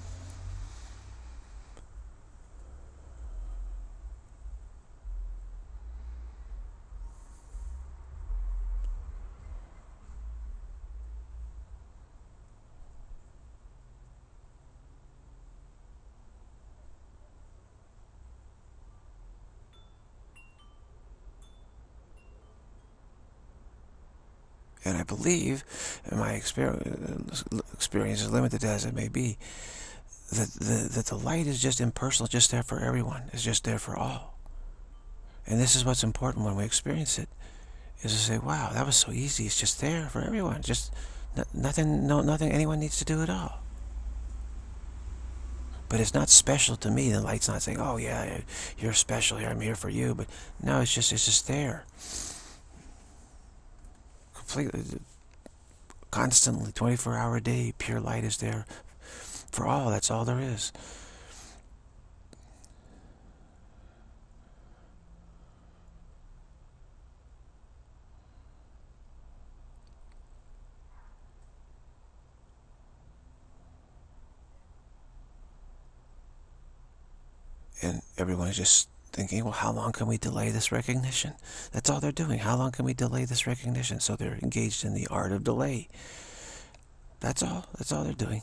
And I believe, in my experience, experience as limited as it may be, that the, that the light is just impersonal, just there for everyone. It's just there for all. And this is what's important when we experience it, is to say, wow, that was so easy. It's just there for everyone. Just nothing, no, nothing anyone needs to do at all. But it's not special to me. The light's not saying, oh yeah, you're special here, I'm here for you. But no, it's just, it's just there. Completely, constantly, twenty-four hour a day, pure light is there for all. That's all there is. And everyone is just thinking, well, how long can we delay this recognition? That's all they're doing. How long can we delay this recognition? So they're engaged in the art of delay. That's all. That's all they're doing.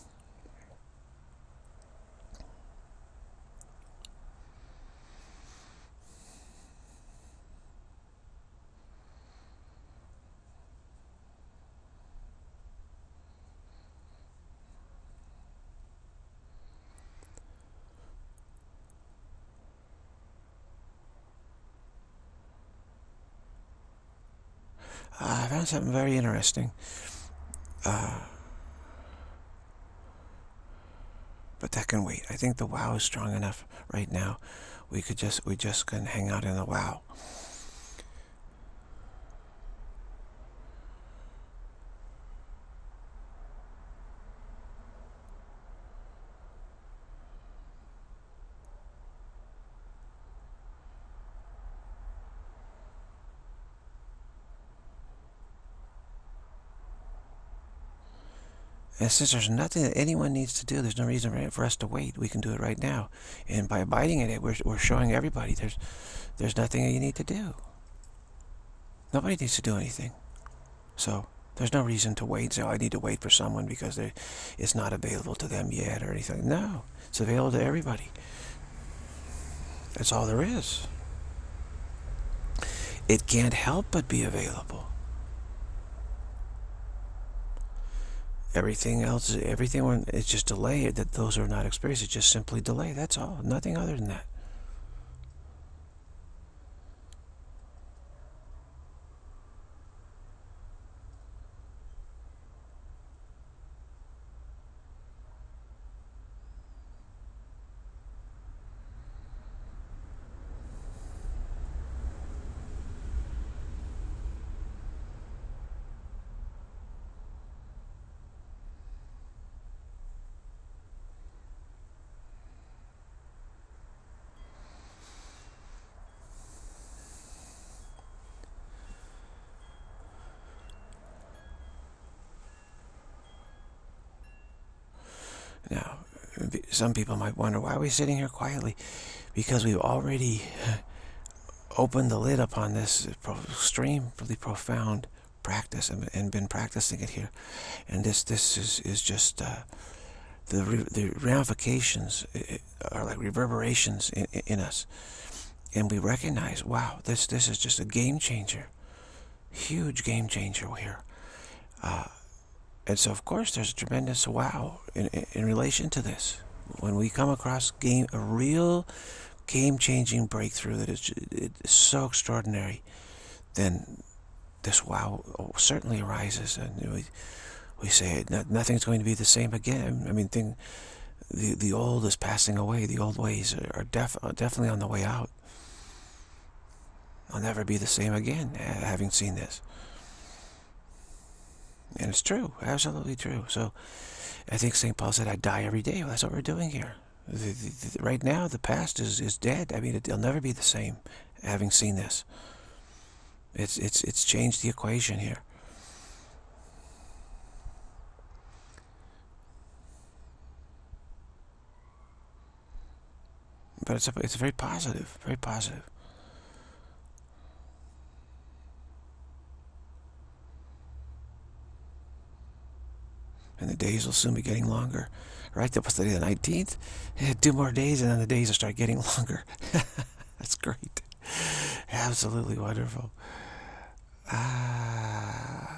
Uh, I found something very interesting. Uh, but that can wait. I think the wow is strong enough right now. We could just, we just can hang out in the wow. And since there's nothing that anyone needs to do, there's no reason for us to wait. We can do it right now. And by abiding in it, we're, we're showing everybody there's, there's nothing that you need to do. Nobody needs to do anything. So there's no reason to wait. Say, oh, I need to wait for someone because it's not available to them yet or anything. No, it's available to everybody. That's all there is. It can't help but be available. Everything else, everything when it's just delay, that those are not experienced, it's just simply delay. That's all. Nothing other than that. Now, some people might wonder, why are we sitting here quietly? Because we've already opened the lid upon this extremely profound practice and, and been practicing it here. And this this is, is just, uh, the, the ramifications are like reverberations in, in us. And we recognize, wow, this, this is just a game changer. Huge game changer here. Uh, And so, of course, there's a tremendous wow in, in, in relation to this. When we come across game, a real game-changing breakthrough that is, it is so extraordinary, then this wow certainly arises, and we we say nothing's going to be the same again. I mean, thing, the the old is passing away. The old ways are def, definitely on the way out. I'll never be the same again, having seen this. And it's true, absolutely true. So I think Saint Paul said, I die every day. Well, that's what we're doing here. The, the, the, right now, the past is, is dead. I mean, it, it'll never be the same, having seen this. It's, it's, it's changed the equation here. But it's, a, it's very positive, very positive. And the days will soon be getting longer. Right, that was the nineteenth. Two more days, and then the days will start getting longer. That's great. Absolutely wonderful. Ah.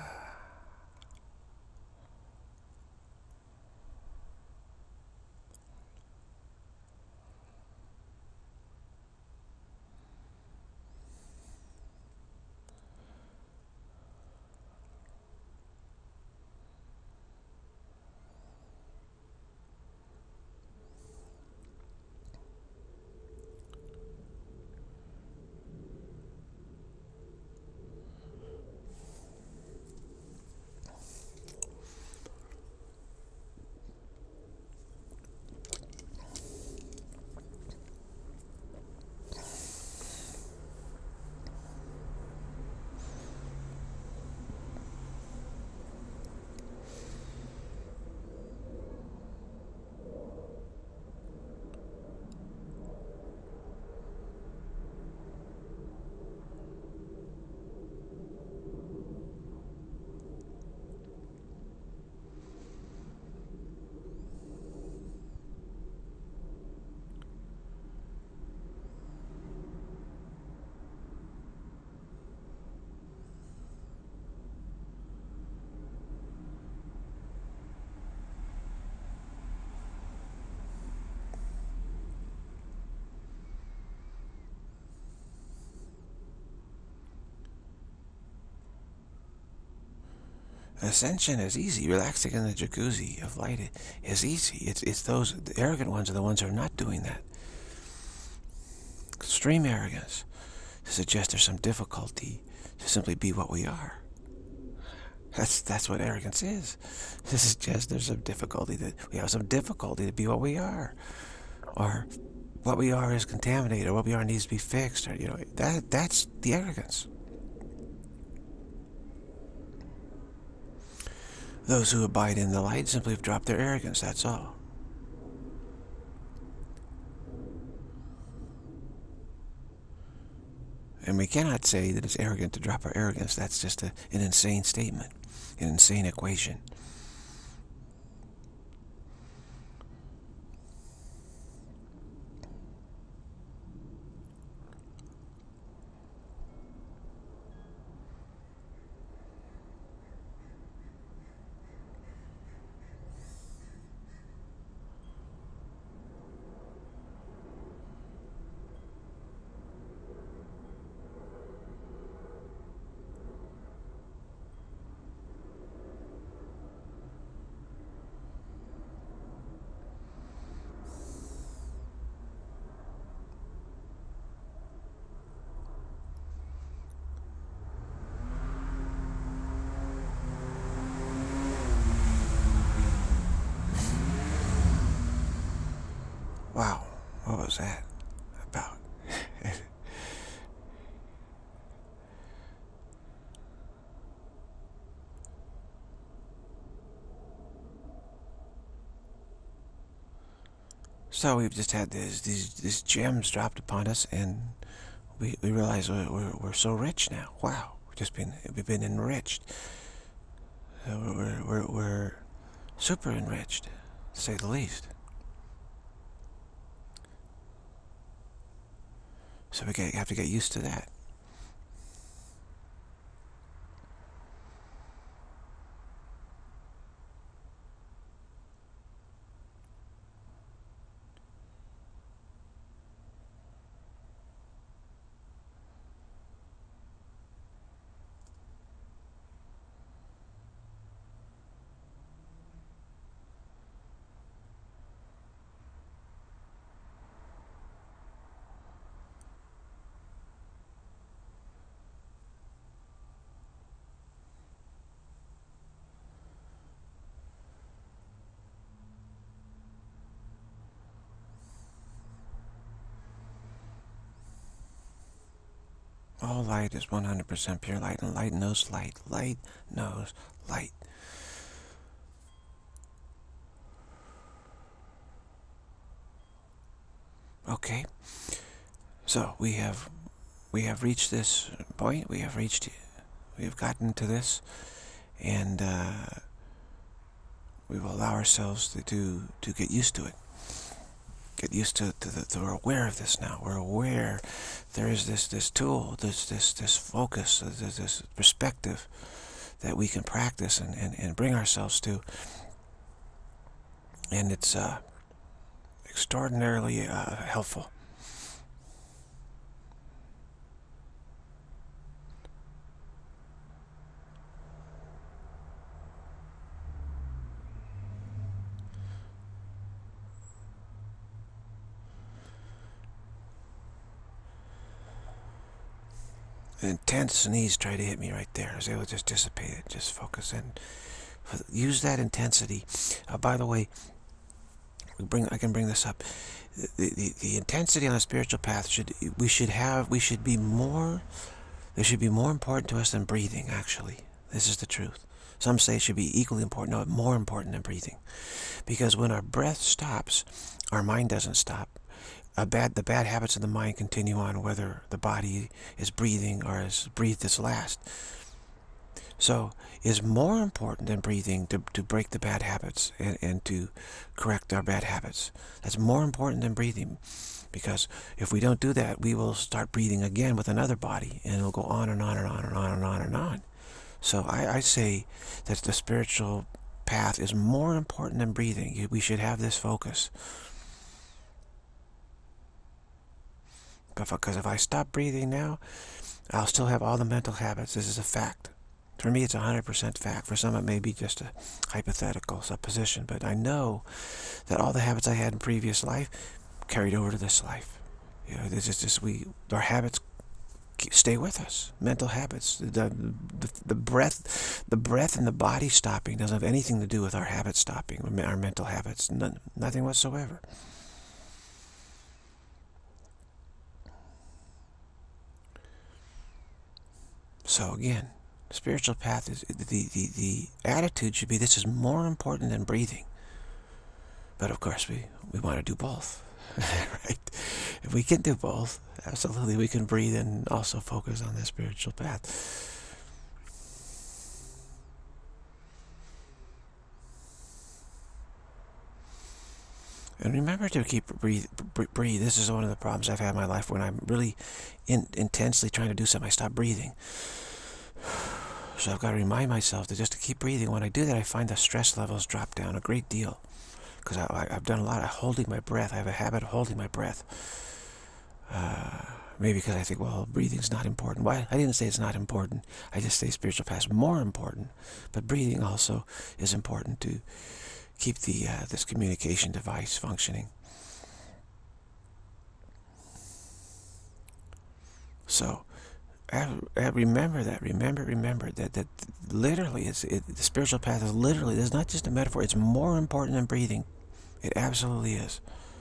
Ascension is easy. Relaxing in the jacuzzi of light is easy. It's, it's those, the arrogant ones are the ones who are not doing that. Extreme arrogance to suggest there's some difficulty to simply be what we are. That's that's what arrogance is. To suggest there's some difficulty, that we have some difficulty to be what we are, or what we are is contaminated, or what we are needs to be fixed, or you know that that's the arrogance. Those who abide in the light simply have dropped their arrogance. That's all. And we cannot say that it's arrogant to drop our arrogance. That's just a, an insane statement, an insane equation. Wow, what was that about? So we've just had these these these gems dropped upon us, and we we realize we're we're, we're so rich now. Wow, we've just been we've been enriched. Uh, We're we're we're super enriched, to say the least. So we get, have to get used to that. All light is one hundred percent pure light, and light knows light. Light knows light. Okay, so we have we have reached this point. We have reached. We have gotten to this, and uh, we will allow ourselves to to, to get used to it. Get used to, to the, to we're aware of this now. We're aware there is this this tool, this this this focus, this, this perspective that we can practice and, and, and bring ourselves to. And it's uh, extraordinarily uh, helpful. An intense sneeze tried to hit me right there. I was able to just dissipate it, just focus and use that intensity. Uh, by the way, we bring I can bring this up. The, the the intensity on the spiritual path should we should have we should be more. It should be more important to us than breathing. Actually, this is the truth. Some say it should be equally important, no, more important than breathing, because when our breath stops, our mind doesn't stop. A bad, the bad habits of the mind continue on whether the body is breathing or has breathed its last. So it's more important than breathing to, to break the bad habits and, and to correct our bad habits. That's more important than breathing, because if we don't do that, we will start breathing again with another body, and it'll go on and on and on and on and on and on. So I, I say that the spiritual path is more important than breathing. We should have this focus. Because if I stop breathing now, I'll still have all the mental habits. This is a fact. For me, it's one hundred percent fact. For some, it may be just a hypothetical supposition. But I know that all the habits I had in previous life carried over to this life. You know, this is just we our habits keep, stay with us. Mental habits, the, the the breath, the breath in the body stopping doesn't have anything to do with our habit stopping, our mental habits, none, nothing whatsoever. So again, spiritual path is the the the attitude should be this is more important than breathing. But of course, we we want to do both. Right? If we can do both, absolutely, we can breathe and also focus on the spiritual path. And remember to keep breathe. Breathe. This is one of the problems I've had in my life when I'm really in, intensely trying to do something. I stop breathing. So I've got to remind myself to just to keep breathing. When I do that, I find the stress levels drop down a great deal. Because I've done a lot of holding my breath. I have a habit of holding my breath. Uh, maybe because I think, well, breathing's not important. Why? I didn't say it's not important. I just say spiritual path is more important. But breathing also is important to keep the uh, this communication device functioning. So, I, I remember that. Remember, remember that that literally, it's it, the spiritual path is literally. It's not just a metaphor. It's more important than breathing. It absolutely is.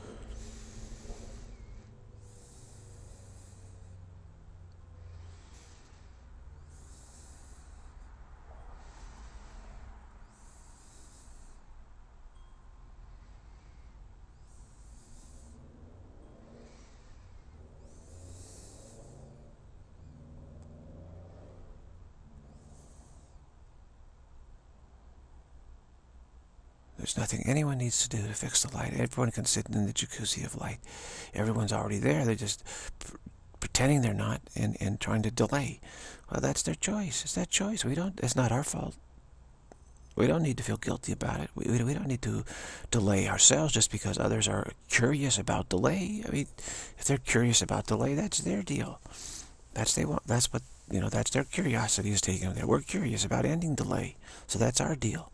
There's nothing anyone needs to do to fix the light. Everyone can sit in the jacuzzi of light. Everyone's already there. They're just pretending they're not and, and trying to delay. Well, that's their choice. It's that choice. We don't. It's not our fault. We don't need to feel guilty about it. We, we don't need to delay ourselves just because others are curious about delay. I mean, if they're curious about delay, that's their deal. That's they want. That's what you know. That's their curiosity is taking them there. We're curious about ending delay, so that's our deal.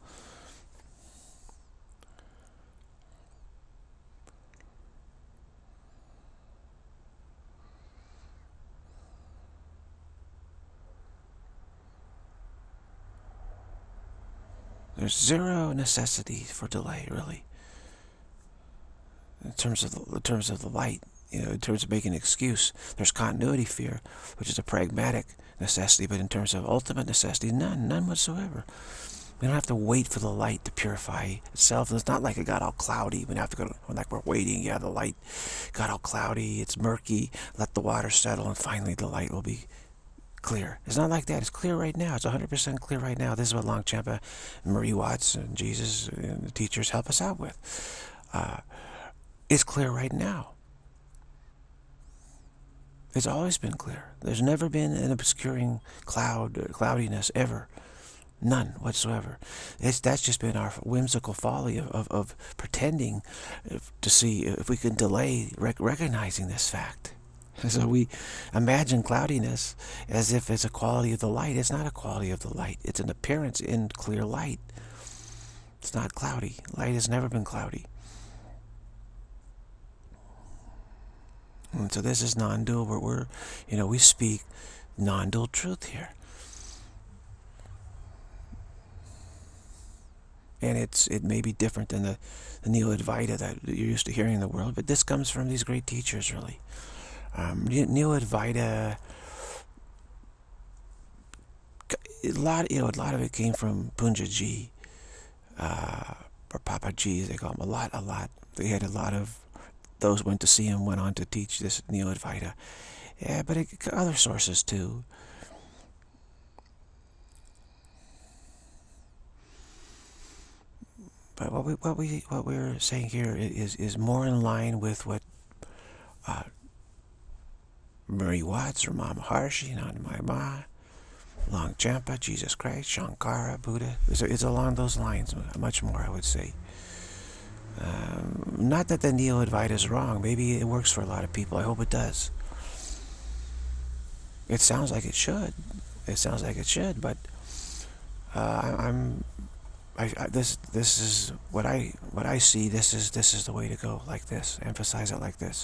There's zero necessity for delay, really. In terms of the, in terms of the light, you know, in terms of making an excuse, there's continuity fear, which is a pragmatic necessity. But in terms of ultimate necessity, none, none whatsoever. We don't have to wait for the light to purify itself. It's not like it got all cloudy. We don't have to go, like we're waiting. Yeah, the light got all cloudy. It's murky. Let the water settle, and finally the light will be clear. It's not like that. It's clear right now. It's one hundred percent clear right now. This is what Longchenpa, Marie Watts, and Jesus and the teachers help us out with. Uh, it's clear right now. It's always been clear. There's never been an obscuring cloud or cloudiness ever. None whatsoever. It's, that's just been our whimsical folly of, of, of pretending to see if we can delay rec recognizing this fact. So we imagine cloudiness as if it's a quality of the light. It's not a quality of the light. It's an appearance in clear light. It's not cloudy. Light has never been cloudy. And so this is non-dual, where we're, you know, we speak non-dual truth here. And it's it may be different than the, the Neo-Advaita that you're used to hearing in the world, but this comes from these great teachers, really. Um, Neo-Advaita, a lot, you know, a lot of it came from Punjaji, uh, or Papaji, as they call him. A lot, a lot. They had a lot of those went to see him, went on to teach this Neo-Advaita. Yeah, but it, other sources too. But what we what we what we're saying here is is more in line with what uh, Marie Watts, Ramana Maharshi, Nanda Mayama, Longchenpa, Jesus Christ, Shankara, Buddha. It's, it's along those lines, much more, I would say. Um, not that the Neo-Advaita is wrong. Maybe it works for a lot of people. I hope it does. It sounds like it should. It sounds like it should, but Uh, I, I'm I, I, this this is what I what I see. This is this is the way to go. Like this, emphasize it like this.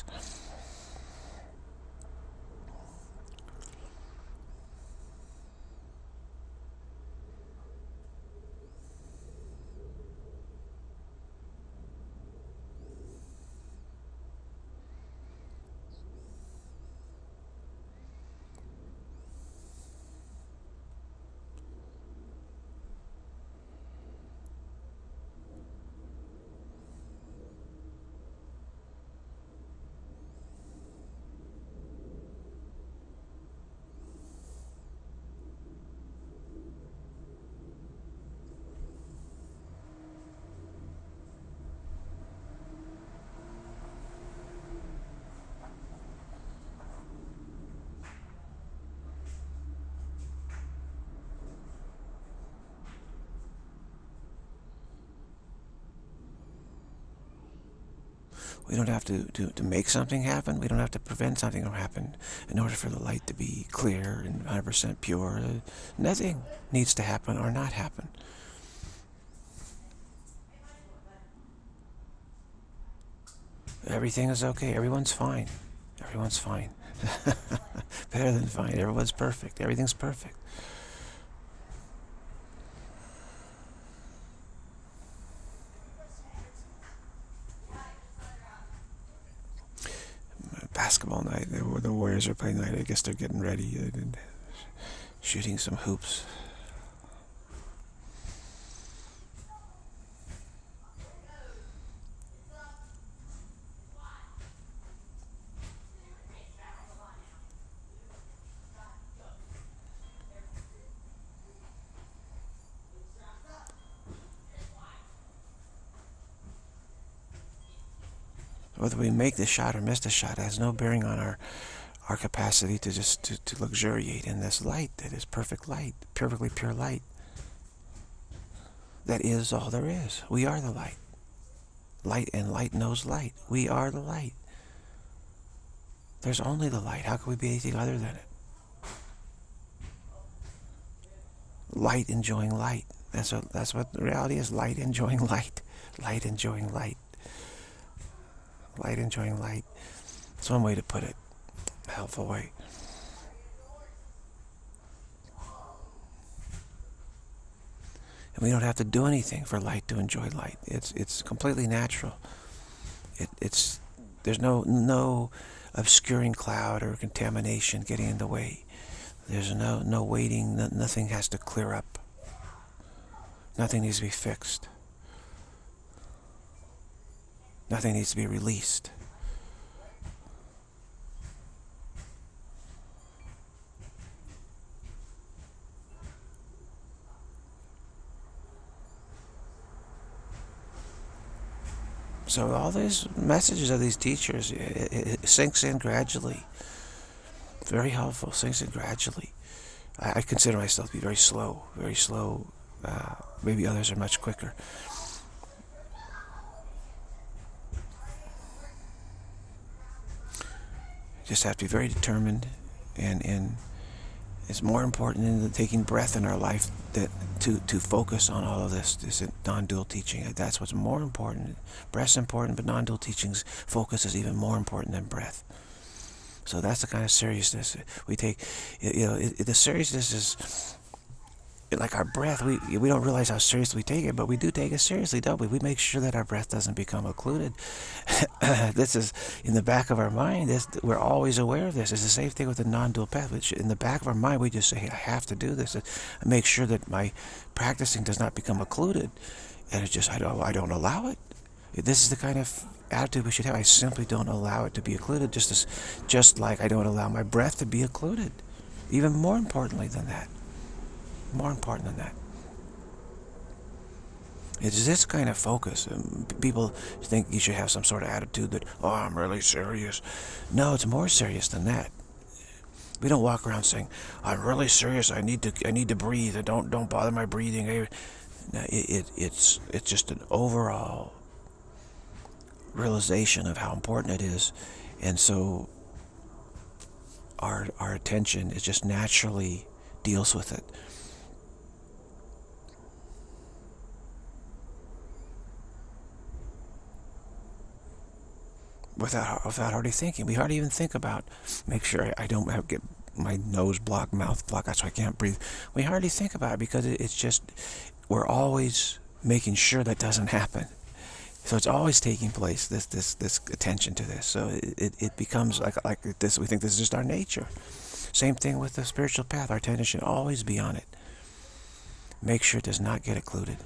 We don't have to, to, to make something happen. We don't have to prevent something from happening in order for the light to be clear and one hundred percent pure. Nothing needs to happen or not happen. Everything is okay. Everyone's fine. Everyone's fine. Better than fine. Everyone's perfect. Everything's perfect. Basketball night. The Warriors are playing night. I guess they're getting ready and shooting some hoops. Whether we make the shot or miss the shot has no bearing on our our capacity to just to, to luxuriate in this light that is perfect light, perfectly pure light. That is all there is. We are the light. Light and light knows light. We are the light. There's only the light. How can we be anything other than it? Light enjoying light. That's what that's what the reality is. Light enjoying light. Light enjoying light. Light enjoying light. It's one way to put it. A helpful way. And we don't have to do anything for light to enjoy light. It's it's completely natural. It, it's there's no no obscuring cloud or contamination getting in the way. There's no no waiting. No, nothing has to clear up. Nothing needs to be fixed. Nothing needs to be released. So all these messages of these teachers, it, it, it sinks in gradually. Very helpful, sinks in gradually. I, I consider myself to be very slow, very slow. Uh, maybe others are much quicker. Just have to be very determined, and, and it's more important than taking breath in our life that to, to focus on all of this, this non-dual teaching. That's what's more important. Breath's important, but non-dual teaching's focus is even more important than breath. So that's the kind of seriousness we take. You know, it, it, the seriousness is like our breath. We we don't realize how seriously we take it, but we do take it seriously, don't we? We make sure that our breath doesn't become occluded. This is in the back of our mind. This, we're always aware of this. It's the same thing with the non-dual path. Which in the back of our mind, we just say, hey, I have to do this. I make sure that my practicing does not become occluded, and it's just I don't I don't allow it. This is the kind of attitude we should have. I simply don't allow it to be occluded, just as just like I don't allow my breath to be occluded. Even more importantly than that. More important than that. It's this kind of focus. People think you should have some sort of attitude that, oh, I'm really serious. No, it's more serious than that. We don't walk around saying, I'm really serious. I need to. I need to breathe. Don't don't bother my breathing. No, it, it it's it's just an overall realization of how important it is, and so our our attention is just naturally deals with it. without without hardly thinking. We hardly even think about, make sure I don't have get my nose blocked, mouth blocked, so I can't breathe. We hardly think about it because it, it's just, we're always making sure that doesn't happen. So it's always taking place, this this this attention to this. So it, it, it becomes like like this. We think this is just our nature. Same thing with the spiritual path. Our attention should always be on it. Make sure it does not get occluded.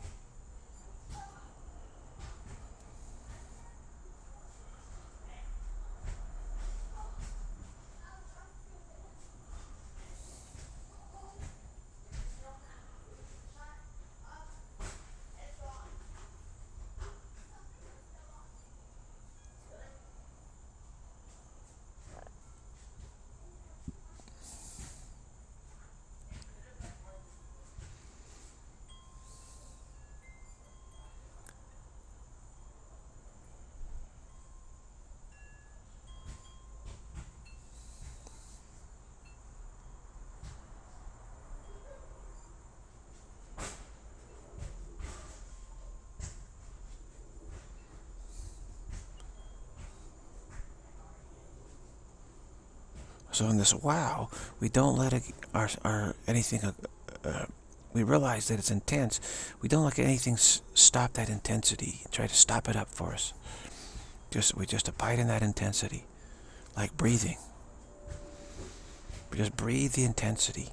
So in this wow, we don't let it, our, our anything, uh, uh, we realize that it's intense. We don't let anything s stop that intensity, try to stop it up for us. Just We just abide in that intensity, like breathing. We just breathe the intensity.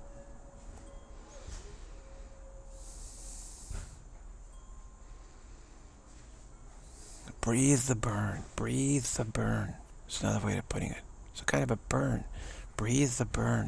Breathe the burn. Breathe the burn. It's another way of putting it. It's a kind of a burn. Breathe the burn.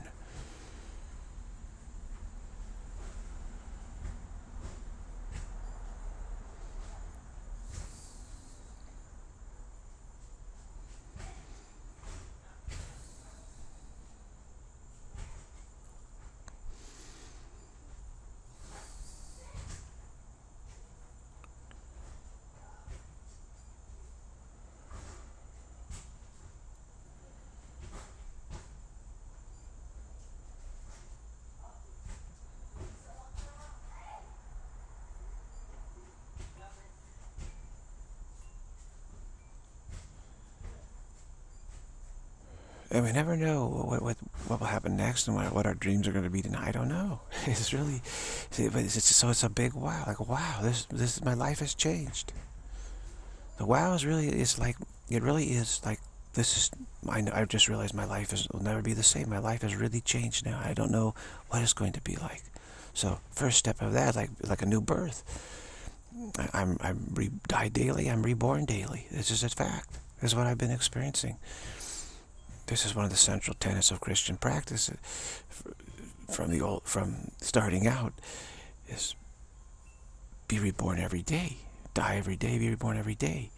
And we never know what what what will happen next, and what, what our dreams are going to be tonight. I don't know. It's really, see, but it's, it's so it's a big wow. Like wow, this this my life has changed. The wow is really is like it really is like this is. I know, I've just realized my life is will never be the same. My life has really changed now. I don't know what it's going to be like. So first step of that, like like a new birth. I, I'm I'm re, die daily. I'm reborn daily. This is a fact. This is what I've been experiencing. This is one of the central tenets of Christian practice from the old, from starting out, is be reborn every day, die every day, be reborn every day.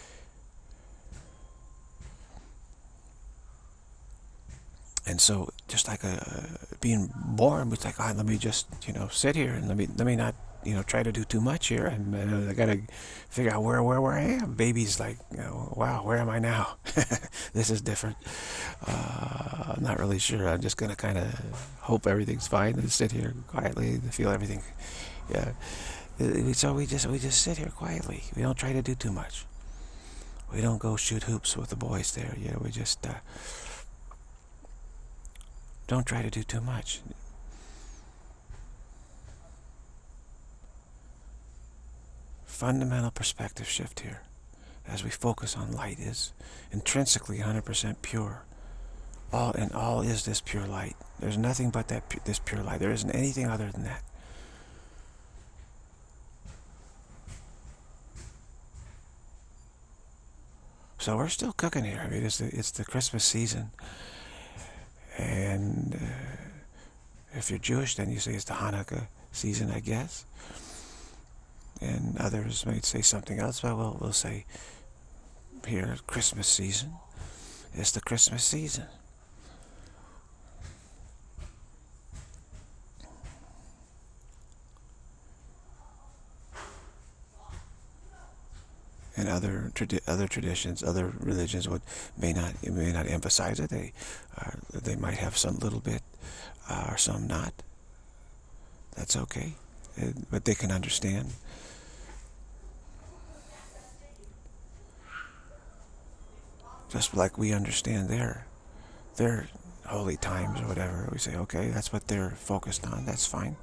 And so, just like a, being born, it's like, ah, let me just, you know, sit here and let me let me not, you know, try to do too much here, and uh, I gotta figure out where where where I am. Baby's like, you know, wow, where am I now? This is different. Uh, I'm not really sure. I'm just gonna kind of hope everything's fine and sit here quietly and feel everything. Yeah. So we just we just sit here quietly. We don't try to do too much. We don't go shoot hoops with the boys there. You know, we just uh, don't try to do too much. Fundamental perspective shift here, as we focus on light, is intrinsically one hundred percent pure. All and all is this pure light. There's nothing but that this pure light. There isn't anything other than that. So we're still cooking here. I mean, it's the, it's the Christmas season, and uh, if you're Jewish, then you say it's the Hanukkah season, I guess. And others might say something else, but we'll, we'll say here, Christmas season. It's the Christmas season. And other tradi other traditions, other religions would may not may not emphasize it. They uh, they might have some little bit, uh, or some not. That's okay, it, but they can understand. just like we understand their their holy times or whatever. We say, okay, that's what they're focused on. That's fine.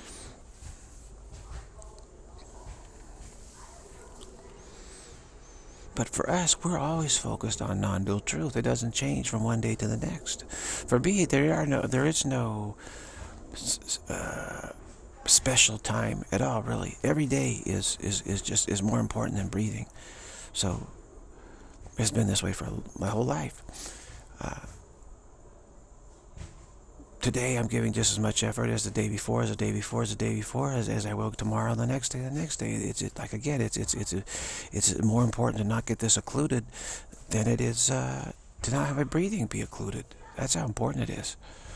But for us, we're always focused on non-dual truth. It doesn't change from one day to the next. For me, there are no, there is no uh, special time at all, really. Every day is is is just is more important than breathing. So it's been this way for my whole life. Uh, today, I'm giving just as much effort as the day before, as the day before, as the day before, as, as I will tomorrow, the next day, the next day. It's it, like again, it's it's it's a, it's more important to not get this occluded than it is uh, to not have my breathing be occluded. That's how important it is.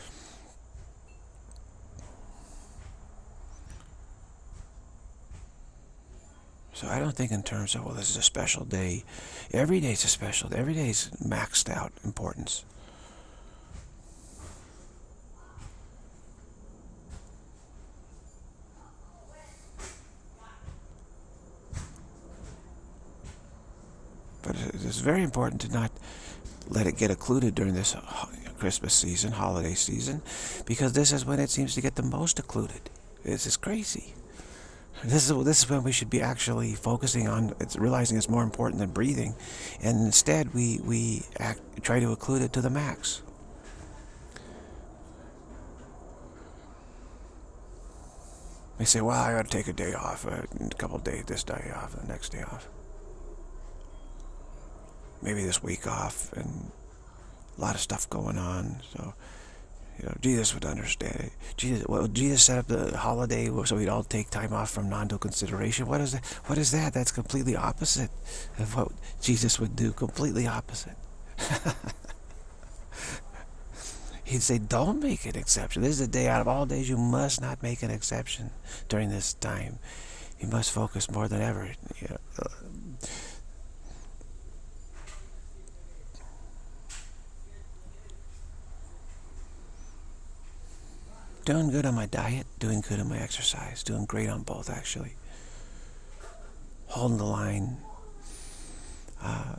So I don't think in terms of, well, this is a special day. Every day is a special day. Every day is maxed out importance. But it's very important to not let it get occluded during this Christmas season, holiday season, because this is when it seems to get the most occluded. This is crazy. This is this is when we should be actually focusing on it's realizing it's more important than breathing, and instead we we act, try to occlude it to the max. They say, "Well, I got to take a day off, a couple of days, this day off, the next day off, maybe this week off, and a lot of stuff going on." So, you know, Jesus would understand it. Jesus, well, Jesus set up the holiday so we'd all take time off from non-dual consideration. What is that? What is that? That's completely opposite of what Jesus would do. Completely opposite. He'd say, don't make an exception. This is a day out of all days you must not make an exception during this time. You must focus more than ever. You know, uh, Doing good on my diet, doing good on my exercise, doing great on both, actually. Holding the line. Uh,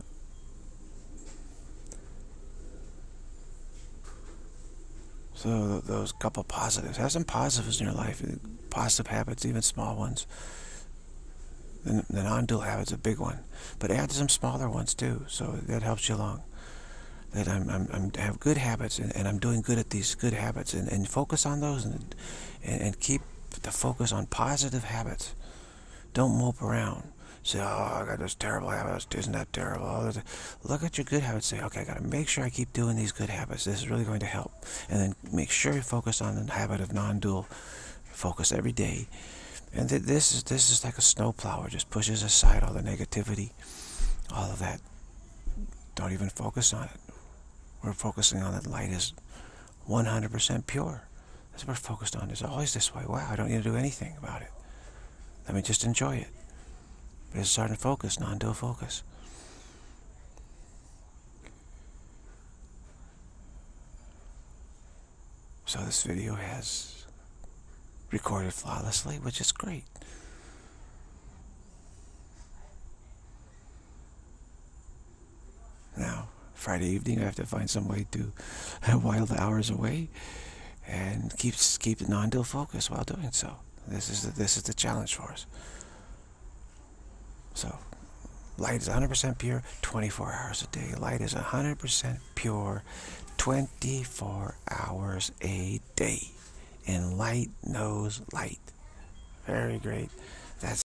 so those couple positives. Have some positives in your life. Positive habits, even small ones. The, the non-dual habit's a big one. But add some smaller ones too, so that helps you along. That I'm, I'm, I'm have good habits, and, and I'm doing good at these good habits, and, and focus on those, and, and and keep the focus on positive habits. Don't mope around. Say, oh, I got this terrible habit. Isn't that terrible? Oh, look at your good habits. Say, okay, I got to make sure I keep doing these good habits. This is really going to help. And then make sure you focus on the habit of non-dual focus every day. And th this is this is like a snowplow. It just pushes aside all the negativity, all of that. Don't even focus on it. We're focusing on that light is one hundred percent pure. That's what we're focused on. It's always this way. Wow, I don't need to do anything about it. Let me just enjoy it. But it's starting to focus, non-dual focus. So this video has recorded flawlessly, which is great. Now, Friday evening, I have to find some way to while the hours away and keep keep the non-dual focus while doing so. This is the, this is the challenge for us. So, light is one hundred percent pure, twenty-four hours a day. Light is one hundred percent pure, twenty-four hours a day. And light knows light. Very great. That's